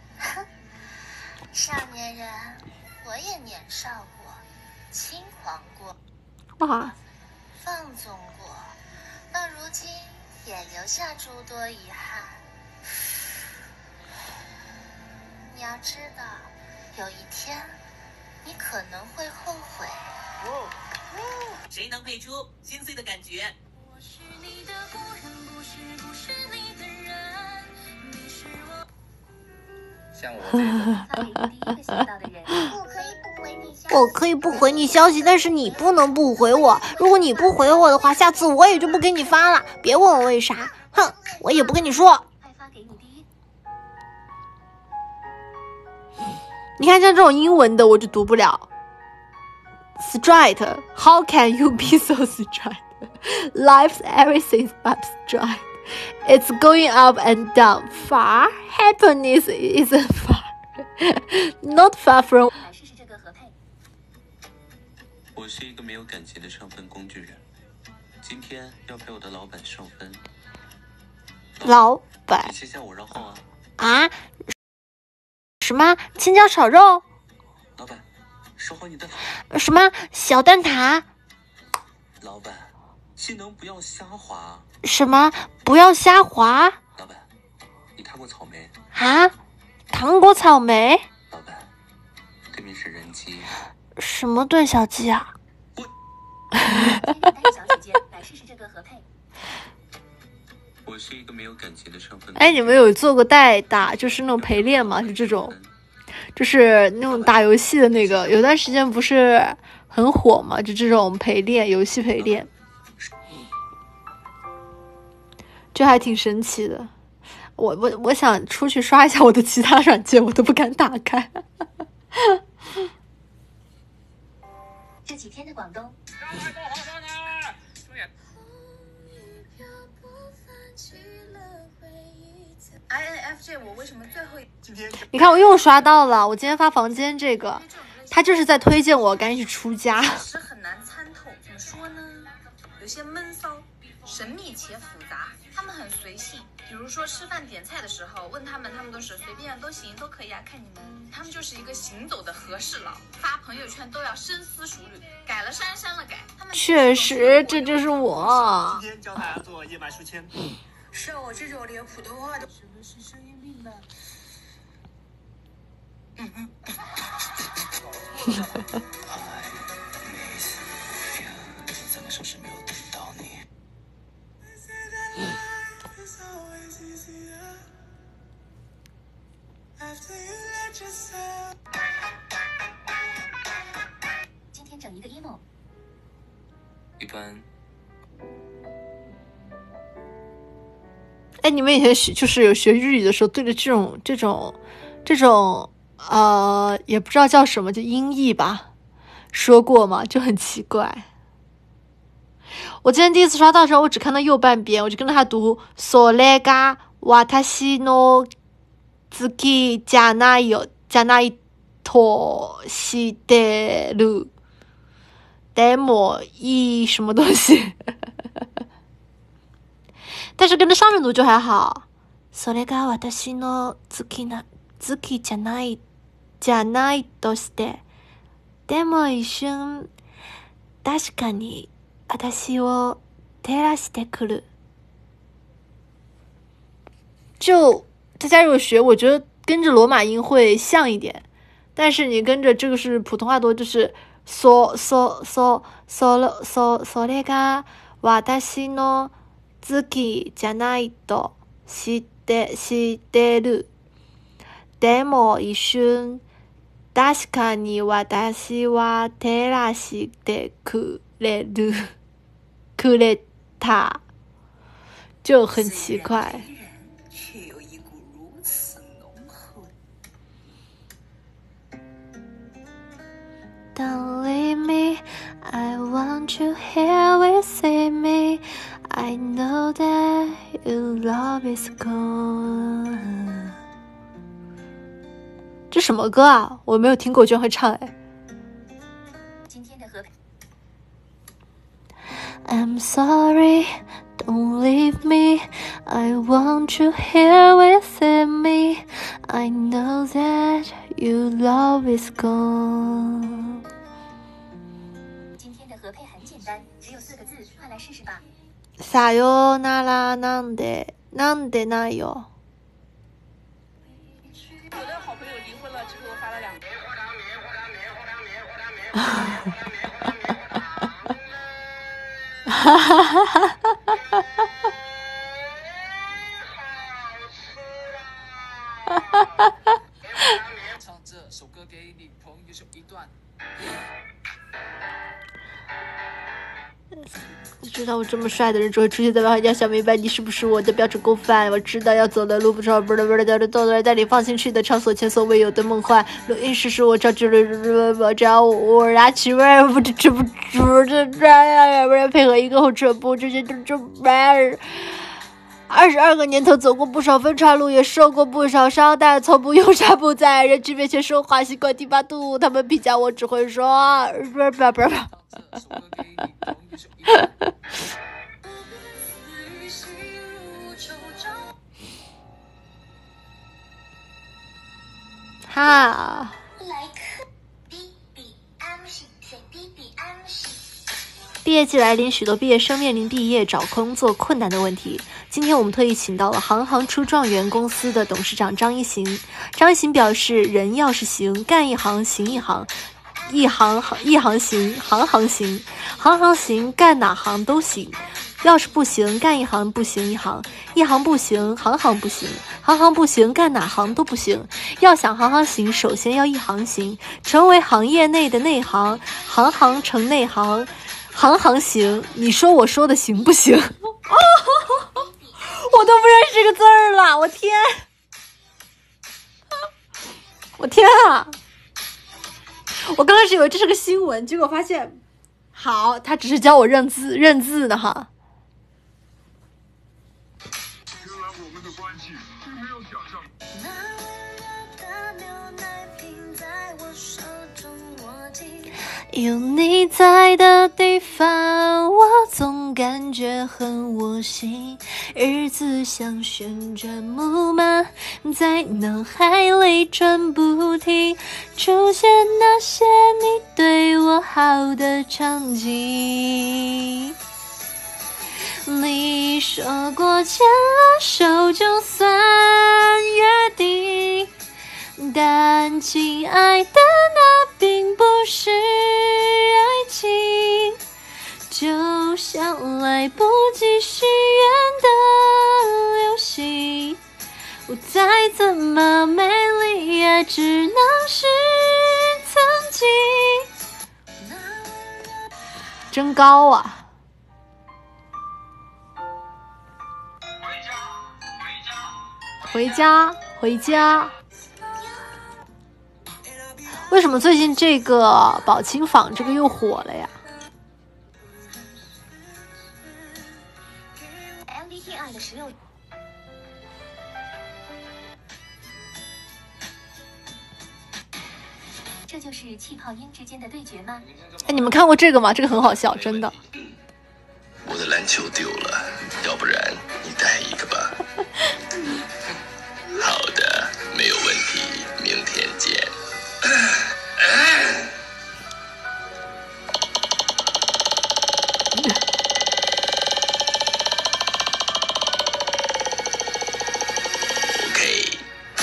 少年人，我也年少过，轻狂过， 哇， 放纵过，到如今也留下诸多遗憾。你要知道，有一天你可能会后悔。 哦哦，谁能配出心碎的感觉？ 我是你的不人，不是不是你的人，你是我。 像我这种发给第一个想到的人。 我可以不回你消息。 我可以不回你消息，但是你不能不回我。如果你不回我的话，下次我也就不给你发了。别问我为啥，哼，我也不跟你说。 派发给你第一。 你看像这种英文的我就读不了。Straight, how can you be so straight? Life's everything but straight. It's going up and down. Far happiness isn't far. Not far from. 来试试这个合配。 我是一个没有感情的上分工具人，今天要陪我的老板上分。 老板你先向我让号啊！ 啊？什么青椒炒肉？ 老板，收好你的什么小蛋挞？ 老板，技能不要瞎滑。 什么不要瞎滑？ 老板，你看过草莓？ 啊？糖果草莓？ 老板，对面是人机。 什么炖小鸡啊？ 今天带小姐姐来试试这个合配。 我是一个没有感情的上分。 哎，你们有做过代打，就是那种陪练吗？就这种，就是那种打游戏的那个，有段时间不是很火嘛？就这种陪练，游戏陪练，这还挺神奇的。我我我想出去刷一下我的其他软件，我都不敢打开。 这几天的广东。 I N F J 我为什么最后今天你看我又刷到了，我今天发房间这个，他就是在推荐我赶紧去出家。 是很难参透，怎么说呢？有些闷骚， 神秘且复杂，他们很随性。比如说吃饭点菜的时候，问他们，他们都是随便都行，都可以啊，看你们。他们就是一个行走的和事佬，发朋友圈都要深思熟虑，改了删，删了改。他们确实，这就是我。 今天教大家做叶脉书签。 像我这种连普通话都什么是声音病呢？嗯嗯。 怎么说是没有等到你？ 今天整一个 emo。 一般。 哎，你们以前学就是有学日语的时候，对着这种这种这种呃，也不知道叫什么，就音译吧，说过吗？就很奇怪。我今天第一次刷到的时候，我只看到右半边，我就跟着他读“それが私の好きじゃないよ、じゃないとしてる。でもいい什么东西？但是跟着上面读就还好。それが私の好きな好きじゃないじゃないとして、でも一瞬確かに私を照らしてくる。就大家如果学，我觉得跟着罗马音会像一点，但是你跟着这个是普通话多，就是そそそそそそれが私の好きじゃないと知って知ってる。でも一瞬確かに私は照らしてくれるくれた，就很奇怪。 却有一股如此浓厚。 Don't leave me, I want you here with me. I know that your love is gone. 这什么歌啊？我没有听过，居然会唱哎。 今天的合配。 I'm sorry, don't leave me. I want you here with me. I know that your love is gone. 今天的合配很简单，只有四个字，快来试试吧。 さよならなんでなんでないよ。 我的好朋友离婚了，只给我发了两个。 哈哈哈哈哈哈！ 唱这首歌给你朋友秀一段。 你知道我这么帅的人只会出现在外要想明白你是不是我的标准共犯。我知道要走的路不长，不是不是的动作，带你放心去的场所，前所未有的梦幻。录音室是我找这里，只要我拿起味不知吃不出这这样，不然配合一个后撤步，这些都这玩意。二十二个年头，走过不少分岔路，也受过不少伤，但从不用纱布在人群面前说话，习惯低八度。他们评价我只会说不是不是不是。哈。毕业季来临，许多毕业生面临毕业找工作困难的问题。今天我们特意请到了行行出状元公司的董事长张一行。张一行表示，人要是行，干一行行一行，一行一行行，行行行，行行行，干哪行都行。要是不行，干一行不行一行，一行不行，行行不行，行行不行，干哪行都不行。要想行行行，首先要一行行，成为行业内的内行，行行成内行。行行行，你说我说的行不行？哦，我都不认识这个字儿了，我天，我天啊！我刚开始以为这是个新闻，结果发现，好，他只是教我认字认字的哈。 原来我们的关系并没有想象。 有你在的地方，我总感觉很窝心，日子像旋转木马，在脑海里转不停，出现那些你对我好的场景。你说过牵了手就算约定，但亲爱的，那并不是爱情，就像来不及许愿的流星，我再怎么美丽也只能是曾经。 真高啊！回家，回家。为什么最近这个宝琴坊这个又火了呀 ？M B T I 的十六。 这就是气泡音之间的对决吗？ 哎，你们看过这个吗？这个很好笑，真的。 我的篮球丢了，要不然你带一个吧。好的，没有问题，明天见。OK。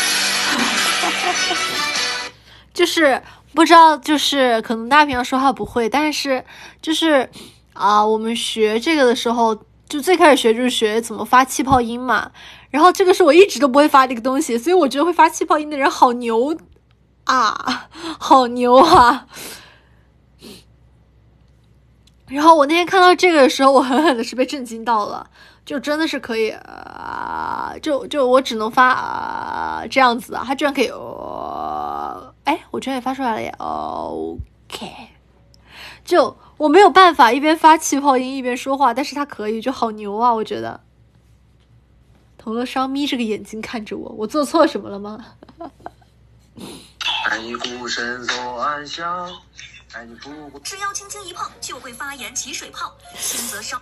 就是不知道，就是可能大家平常说话不会，但是就是啊、呃，我们学这个的时候，就最开始学就是学怎么发气泡音嘛。然后这个是我一直都不会发的一个东西，所以我觉得会发气泡音的人好牛啊，好牛啊！然后我那天看到这个的时候，我狠狠的是被震惊到了，就真的是可以啊、呃，就就我只能发啊、呃、这样子啊，他居然可以哦，哎，我居然也发出来了耶 ，OK， 就我没有办法一边发气泡音一边说话，但是他可以，就好牛啊，我觉得。同乐双眯着个眼睛看着我，我做错什么了吗？ 爱你孤身走暗巷，爱你不顾。 只要轻轻一碰，就会发炎起水泡，轻则伤。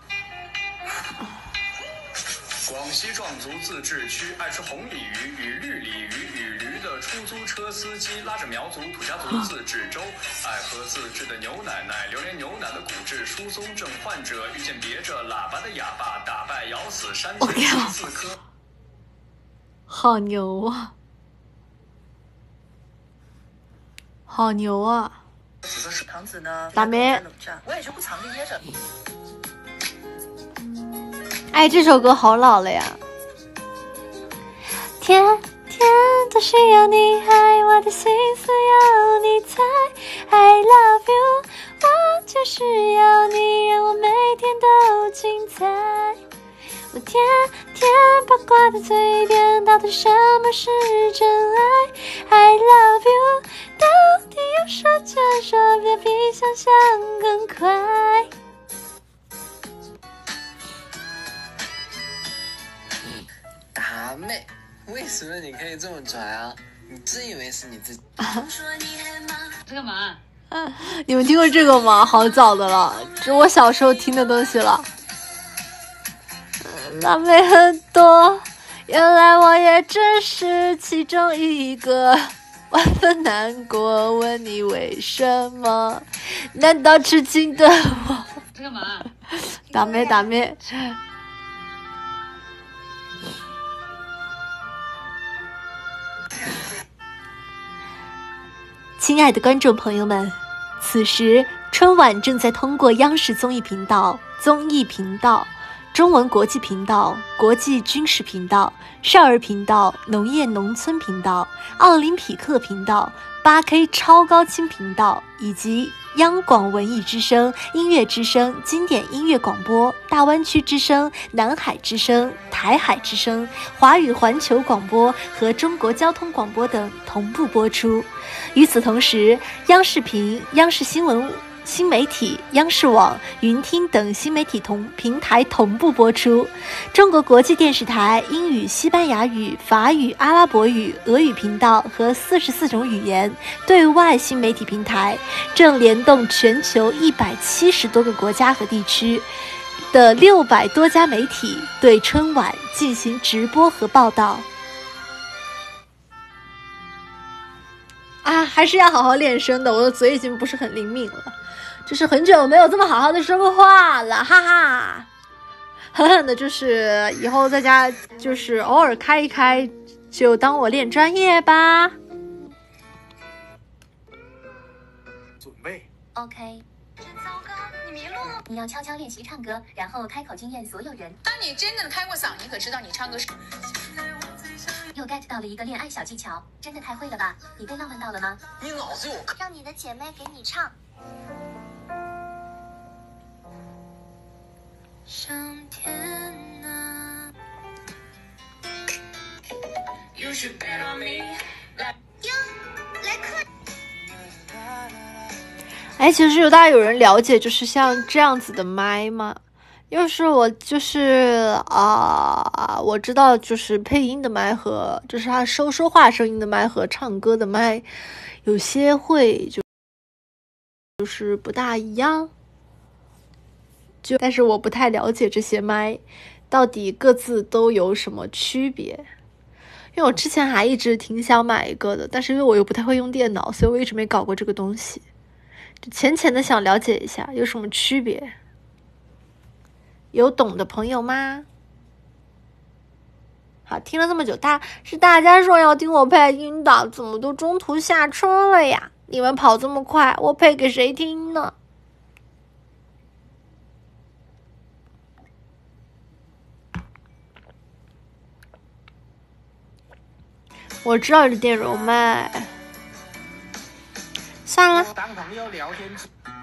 广西壮族自治区爱吃红鲤鱼与绿鲤鱼与驴的出租车司机拉着苗族土家族自治州，爱喝自制的牛奶奶，榴莲牛奶的骨质疏松症患者遇见别着喇叭的哑巴，打败咬死山雀四颗。 好牛啊！好牛啊！ 堂子呢？ 大妹， 我也就不藏着掖着。 哎，这首歌好老了呀！ 天天都需要你爱，我的心思有你猜 I love you， 我就需要你，让我每天都精彩。我天天八卦的嘴边，到底什么是真爱 I love you， 到底有说就说，别比想象更快。 大妹，为什么你可以这么拽啊？你自以为是你自己？ 这干嘛？ 你们听过这个吗？好早的了，这是我小时候听的东西了。辣妹很多，原来我也只是其中一个。万分难过，问你为什么？难道痴情的我？ 这干嘛？ 大妹，大妹。 亲爱的观众朋友们，此时春晚正在通过央视综艺频道、综艺频道、中文国际频道、国际军事频道、少儿频道、农业农村频道、奥林匹克频道、八 K 超高清频道以及央广文艺之声、音乐之声、经典音乐广播、大湾区之声、南海之声、台海之声、华语环球广播和中国交通广播等同步播出。与此同时，央视频、央视新闻、新媒体、央视网、云听等新媒体同平台同步播出。中国国际电视台英语、西班牙语、法语、阿拉伯语、俄语频道和四十四种语言对外新媒体平台正联动全球一百七十多个国家和地区， 的六百多家媒体对春晚进行直播和报道。啊，还是要好好练声的，我的嘴已经不是很灵敏了，就是很久没有这么好好的说过话了，哈哈。狠狠的，就是以后在家就是偶尔开一开，就当我练专业吧。 准备 OK。真糟糕，你迷路了。你要悄悄练习唱歌，然后开口惊艳所有人。 当你真正的开过嗓，你可知道你唱歌是。 又 get 到了一个恋爱小技巧，真的太会了吧？你被浪漫到了吗？ 你脑子有让你的姐妹给你唱。 上天啊 You should bet on me。哟，来客。 哎，其实有大家有人了解，就是像这样子的麦吗？要是我就是啊、呃，我知道就是配音的麦和就是他收说话声音的麦和唱歌的麦，有些会就就是不大一样。就但是我不太了解这些麦到底各自都有什么区别，因为我之前还一直挺想买一个的，但是因为我又不太会用电脑，所以我一直没搞过这个东西，就浅浅的想了解一下有什么区别。有懂的朋友吗？好，听了这么久，大是大家说要听我配音的，怎么都中途下车了呀？你们跑这么快，我配给谁听呢？我知道是电容麦，算了。 当朋友聊天。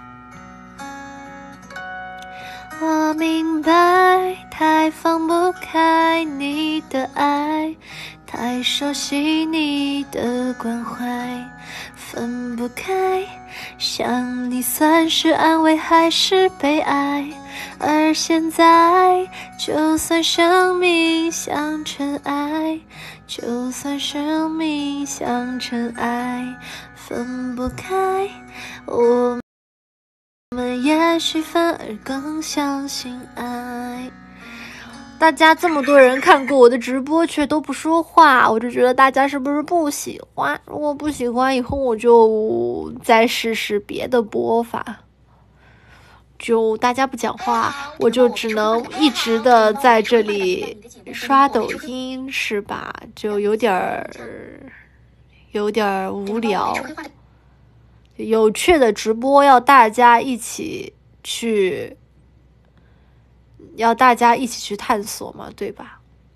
我明白，太放不开你的爱，太熟悉你的关怀，分不开，想你算是安慰还是悲哀？而现在，就算生命像尘埃，就算生命像尘埃，分不开，我我们也许反而更相信爱。大家这么多人看过我的直播却都不说话，我就觉得大家是不是不喜欢？如果不喜欢，以后我就再试试别的播法。就大家不讲话，我就只能一直的在这里刷抖音，是吧？就有点儿有点儿无聊。有趣的直播要大家一起去，要大家一起去探索嘛，对吧？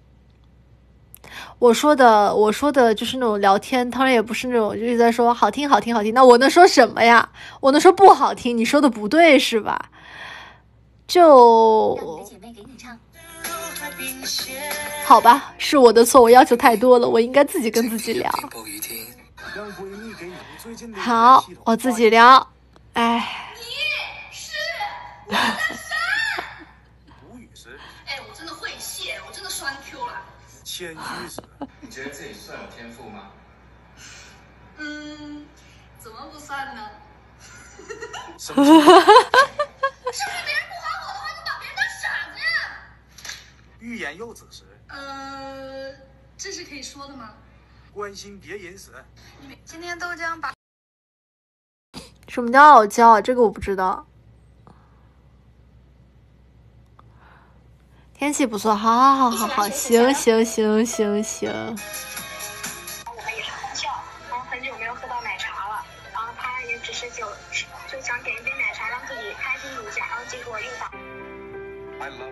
我说的，我说的就是那种聊天，当然也不是那种就一直在说好聽好聽好聽，那我能說什麼呀？我能說不好聽，你說的不對是吧？就好吧，是我的錯，我要求太多了，我應該自己跟自己聊。好，我自己聊。哎， 你是我的啥？ 无语时， 哎，我真的会谢，我真的双 Q 了。 谦虚时， 你觉得自己算有天赋吗？ 嗯，怎么不算呢？ 什么？是不是别人不夸我的话，就把别人当傻子呀？ 欲言又止时， 呃，这是可以说的吗？ 关心别人时， 你们今天都这样把。 什么叫傲娇啊？这个我不知道。天气不错，好好好好好，行行行行行。 我们也是空校，然后很久没有喝到奶茶了，然后他也只是就就想点一杯奶茶让自己开心一下，然后结果又把。 I love。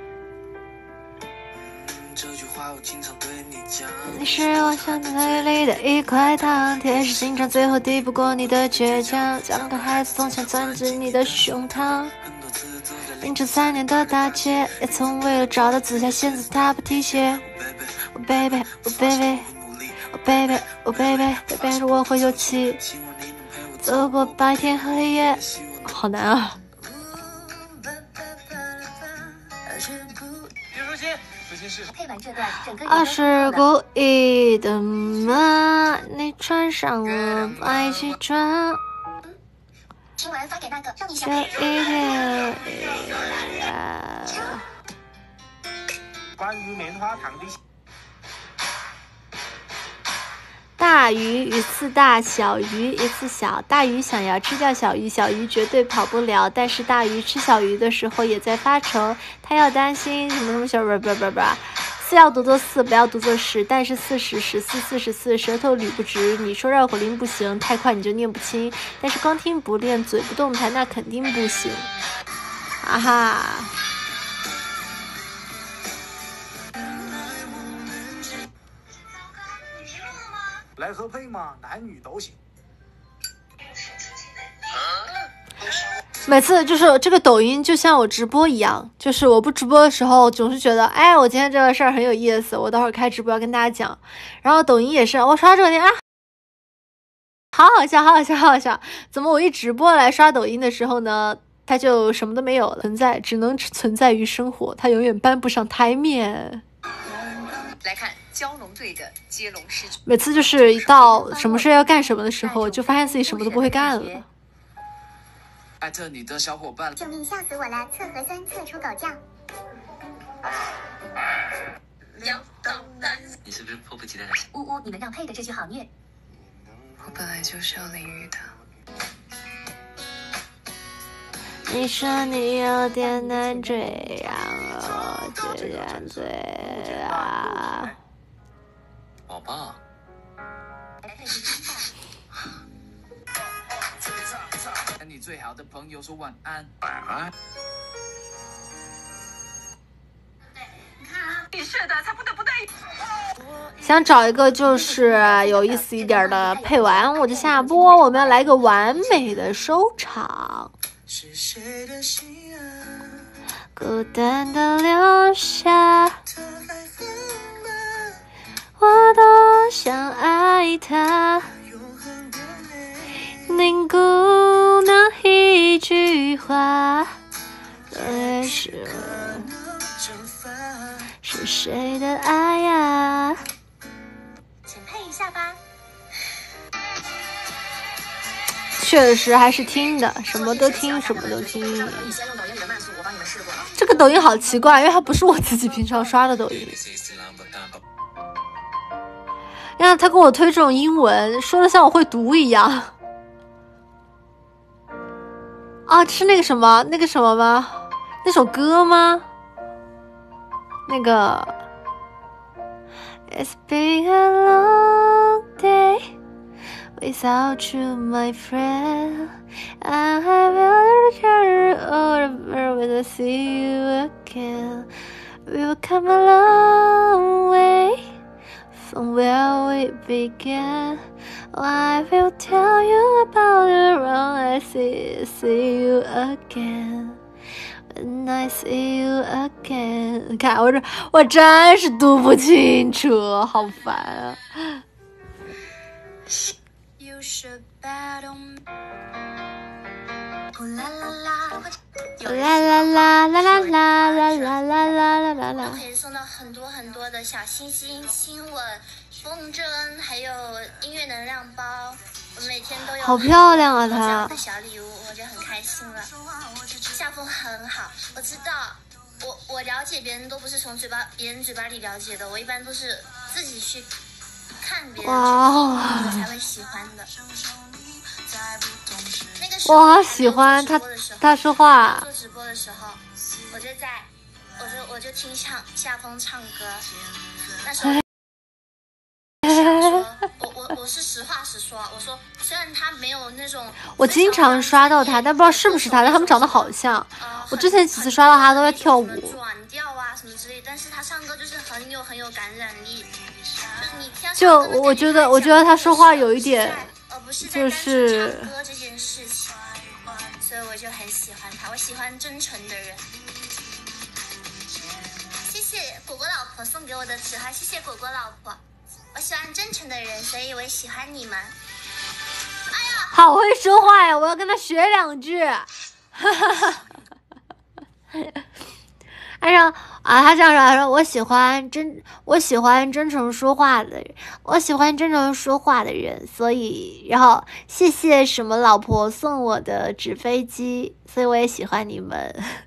这句话我经常对你讲。 你是我想嘴里的一块糖，铁石心肠，最后抵不过你的倔强，像个孩子总想钻进你的胸膛。凌晨三年的大街，也曾为了找到自家线子踏步提鞋。Oh baby, oh baby, oh baby, oh baby， 改变着我会有气，走过白天和黑夜，好难啊。啊，是故意的吗？你穿上了白西装。 听完发给那个让你想这一天， 关于棉花糖的。 大鱼一次大，小鱼一次小。大鱼想要吃掉小鱼，小鱼绝对跑不了。但是大鱼吃小鱼的时候也在发愁，他要担心什么什么小不不不不。四要读作四，不要读作十。但是四十、十四、四十四，舌头捋不直。你说绕口令不行，太快你就念不清。但是光听不练，嘴不动弹，那肯定不行。啊哈！ 来喝配吗？男女都行。 每次就是这个抖音就像我直播一样，就是我不直播的时候总是觉得，哎，我今天这个事儿很有意思，我等会儿开直播要跟大家讲。然后抖音也是，我刷这个啊，好好笑，好好笑，好好笑。怎么我一直播来刷抖音的时候呢，它就什么都没有了，存在只能存在于生活，它永远搬不上台面。 来看蛟龙队的接龙诗句。 每次就是一到什么事要干什么的时候，就发现自己什么都不会干了。 艾特你的小伙伴。 救命，笑死我了！测核酸测出狗叫。 你是不是迫不及待的？ 呜呜，你们让配的这句好虐。 我本来就是要淋雨的。 你说你有点难追，让我这样醉啊！ 好棒！ 跟你最好的朋友说晚安。晚安。 你看啊，你是的，才不对不对。 想找一个就是有意思一点的配完我就下播，我们要来个完美的收场。是谁的心啊，孤单的留下，我多想爱他，凝固那一句话，也是是谁的爱呀？ 请配一下吧。 确实还是听的，什么都听，什么都听。这个抖音好奇怪，因为它不是我自己平常刷的抖音。你看他给我推这种英文，说的像我会读一样。啊，是那个什么，那个什么吗？那首歌吗？那个。It's been a long day.Without you, my friend, I will return over when I see you again. We will come a long way from where we began. I will tell you about the wrong I see, see you again. When I see you again. 你看我这我真是读不清楚，好烦啊。啦啦啦啦啦啦啦啦啦啦啦啦啦！ 可以送到很多很多的小星星、亲吻、风筝，还有音乐能量包。我每天都有好漂亮啊， 它这样它的小礼物，我就很开心了。夏风很好，我知道，我我了解别人都不是从嘴巴别人嘴巴里了解的，我一般都是自己去看别人，我才会喜欢的。那个时候我好喜欢他，他说话。 做直播的时候，我就在，我就我就听唱夏风唱歌，那时候。我我我是实话实说，我说虽然他没有那种， 我经常刷到他，但不知道是不是他，但他们长得好像。我之前几次刷到他都在跳舞， 转调啊什么之类，但是他唱歌就是很有很有感染力，就是你听。 就我觉得，我觉得他说话有一点，就是唱歌这件事情，所以我就很喜欢他，我喜欢真诚的人。谢谢果果老婆送给我的纸花，谢谢果果老婆。我喜欢真诚的人，所以我也喜欢你们。哎呀， 好会说话呀！我要跟他学两句。哈哈哈。按照啊，他这样说，他说我喜欢真，我喜欢真诚说话的人，我喜欢真诚说话的人，所以，然后谢谢什么老婆送我的纸飞机，所以我也喜欢你们。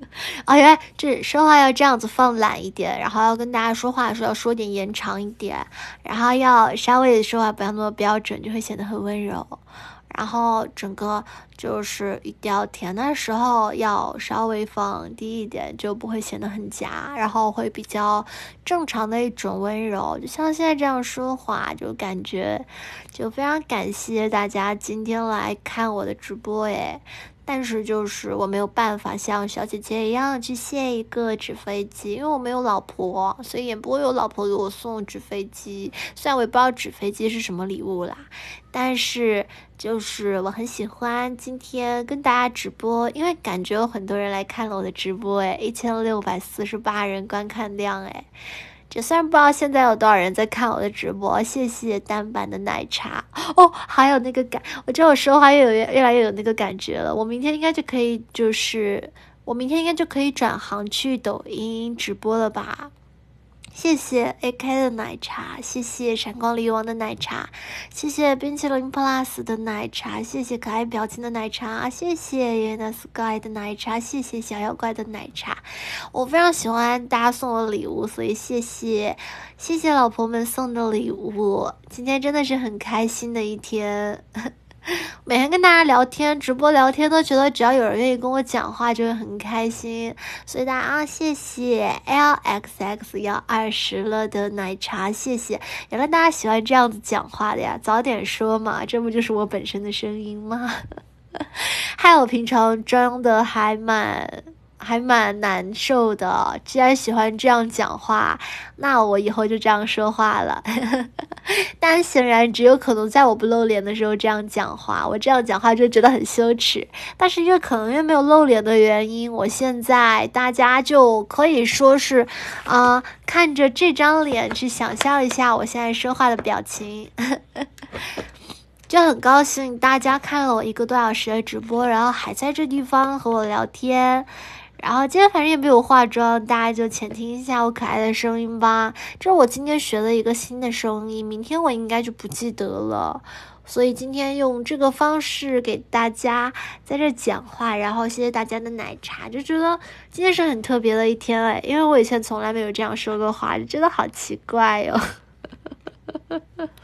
哦，原来这说话要这样子放懒一点，然后要跟大家说话的时候要说点延长一点，然后要稍微说话不要那么标准，就会显得很温柔。然后整个就是语调甜的时候要稍微放低一点，就不会显得很假，然后会比较正常的一种温柔，就像现在这样说话，就感觉就非常感谢大家今天来看我的直播诶。但是就是我没有办法像小姐姐一样去卸一个纸飞机，因为我没有老婆，所以也不会有老婆给我送纸飞机。虽然我也不知道纸飞机是什么礼物啦，但是就是我很喜欢今天跟大家直播，因为感觉有很多人来看了我的直播诶，一千六百四十八人观看量诶。就虽然不知道现在有多少人在看我的直播，谢谢单板的奶茶哦，还有那个感，我觉得我说话越有越越来越有那个感觉了。我明天应该就可以，就是我明天应该就可以转行去抖音直播了吧？谢谢 A K 的奶茶，谢谢闪光狸王的奶茶，谢谢冰淇淋 Plus 的奶茶，谢谢可爱表情的奶茶，谢谢 Yena Sky 的奶茶，谢谢小妖怪的奶茶。我非常喜欢大家送我礼物，所以谢谢谢谢老婆们送的礼物，今天真的是很开心的一天。每天跟大家聊天直播聊天都觉得只要有人愿意跟我讲话就会很开心，所以大家啊谢谢 L X X 要二十了的奶茶，谢谢。原来大家喜欢这样子讲话的呀，早点说嘛，这不就是我本身的声音吗？还有平常装的还蛮还蛮难受的，既然喜欢这样讲话，那我以后就这样说话了。但显然只有可能在我不露脸的时候这样讲话，我这样讲话就觉得很羞耻。但是因为可能因为没有露脸的原因，我现在大家就可以说是啊、呃，看着这张脸去想象一下我现在说话的表情。就很高兴大家看了我一个多小时的直播，然后还在这地方和我聊天。然后今天反正也没有化妆，大家就浅听一下我可爱的声音吧。这是我今天学了一个新的声音，明天我应该就不记得了，所以今天用这个方式给大家在这讲话，然后谢谢大家的奶茶，就觉得今天是很特别的一天哎，因为我以前从来没有这样说过话，就觉得好奇怪哟、哦。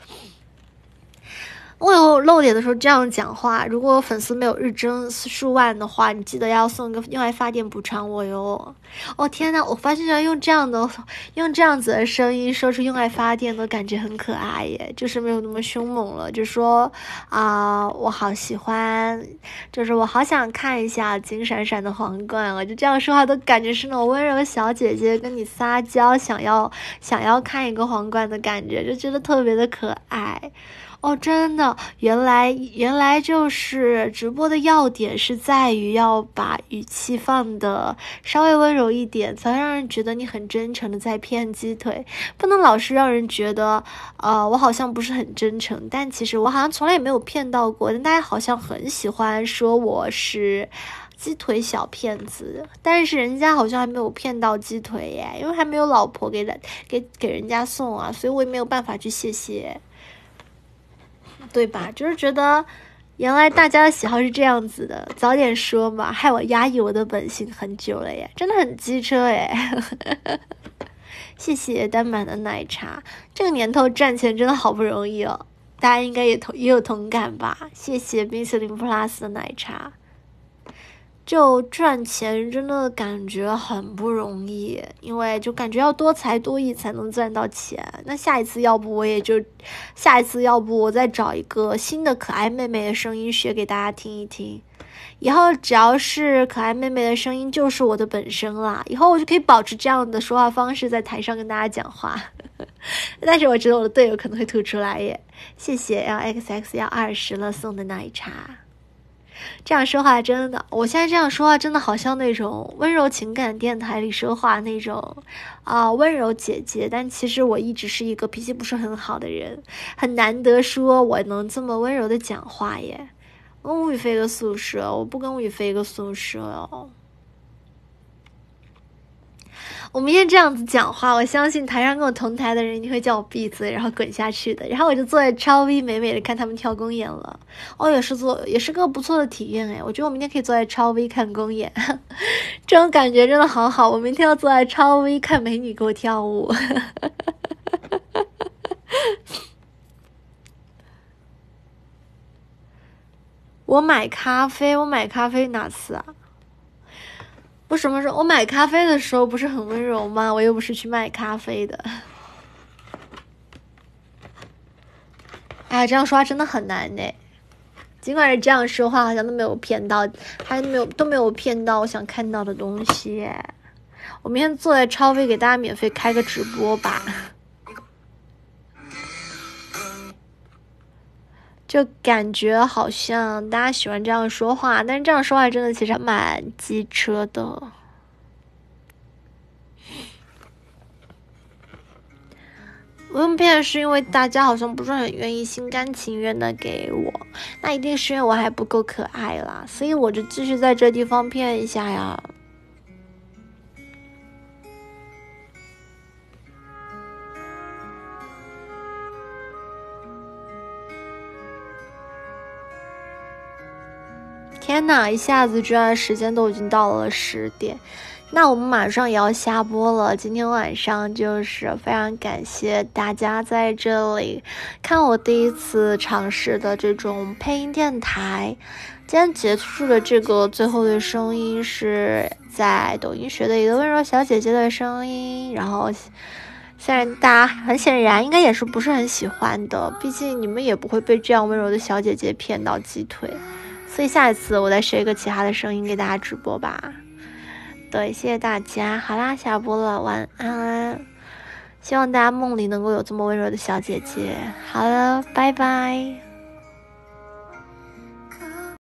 我以后露脸的时候这样讲话，如果粉丝没有日增数万的话，你记得要送一个用爱发电补偿我哟。哦天呐，我发现要用这样的用这样子的声音说出用爱发电都感觉很可爱耶，就是没有那么凶猛了，就说啊、呃、我好喜欢，就是我好想看一下金闪闪的皇冠啊，就这样说话都感觉是那种温柔小姐姐跟你撒娇想要想要看一个皇冠的感觉，就觉得特别的可爱。哦，真的，原来原来就是直播的要点是在于要把语气放的稍微温柔一点，才会让人觉得你很真诚的在骗鸡腿，不能老是让人觉得呃我好像不是很真诚，但其实我好像从来也没有骗到过，但大家好像很喜欢说我是鸡腿小骗子，但是人家好像还没有骗到鸡腿耶，因为还没有老婆给给给人家送啊，所以我也没有办法去谢谢。对吧？就是觉得原来大家的喜好是这样子的，早点说嘛，害我压抑我的本性很久了耶，真的很机车耶。谢谢单板的奶茶，这个年头赚钱真的好不容易哦，大家应该也同也有同感吧？谢谢冰淇淋 Plus 的奶茶。就赚钱真的感觉很不容易，因为就感觉要多才多艺才能赚到钱。那下一次要不我也就下一次要不我再找一个新的可爱妹妹的声音学给大家听一听，以后只要是可爱妹妹的声音就是我的本声啦，以后我就可以保持这样的说话方式在台上跟大家讲话。但是我觉得我的队友可能会吐出来耶。谢谢 L X X 要二十了送的奶茶。这样说话真的，我现在这样说话真的好像那种温柔情感电台里说话那种啊、呃、温柔姐姐，但其实我一直是一个脾气不是很好的人，很难得说我能这么温柔的讲话耶。我跟吴宇飞一个宿舍，我不跟吴宇飞一个宿舍哦。 我明天这样子讲话，我相信台上跟我同台的人一定会叫我闭嘴，然后滚下去的。然后我就坐在超 V 美美的看他们跳公演了。哦，也是做，也是个不错的体验哎。我觉得我明天可以坐在超 V 看公演，这种感觉真的好好。我明天要坐在超 V 看美女给我跳舞。我买咖啡，我买咖啡哪次啊？我什么时候？我买咖啡的时候不是很温柔吗？我又不是去卖咖啡的。哎，这样说话真的很难呢。尽管是这样说话，好像都没有骗到，还没有都没有骗到我想看到的东西。我明天坐在超飞给大家免费开个直播吧。就感觉好像大家喜欢这样说话，但是这样说话真的其实蛮机车的。我用骗是因为大家好像不是很愿意心甘情愿的给我，那一定是因为我还不够可爱啦，所以我就继续在这地方骗一下呀。天哪，一下子居然时间都已经到了十点，那我们马上也要下播了。今天晚上就是非常感谢大家在这里看我第一次尝试的这种配音电台。今天结束的这个最后的声音是在抖音学的一个温柔小姐姐的声音，然后虽然大家很显然应该也是不是很喜欢的，毕竟你们也不会被这样温柔的小姐姐骗到鸡腿。所以下一次我再学一个其他的声音给大家直播吧。对，谢谢大家。好啦，下播了，晚安。希望大家梦里能够有这么温柔的小姐姐。好了，拜拜。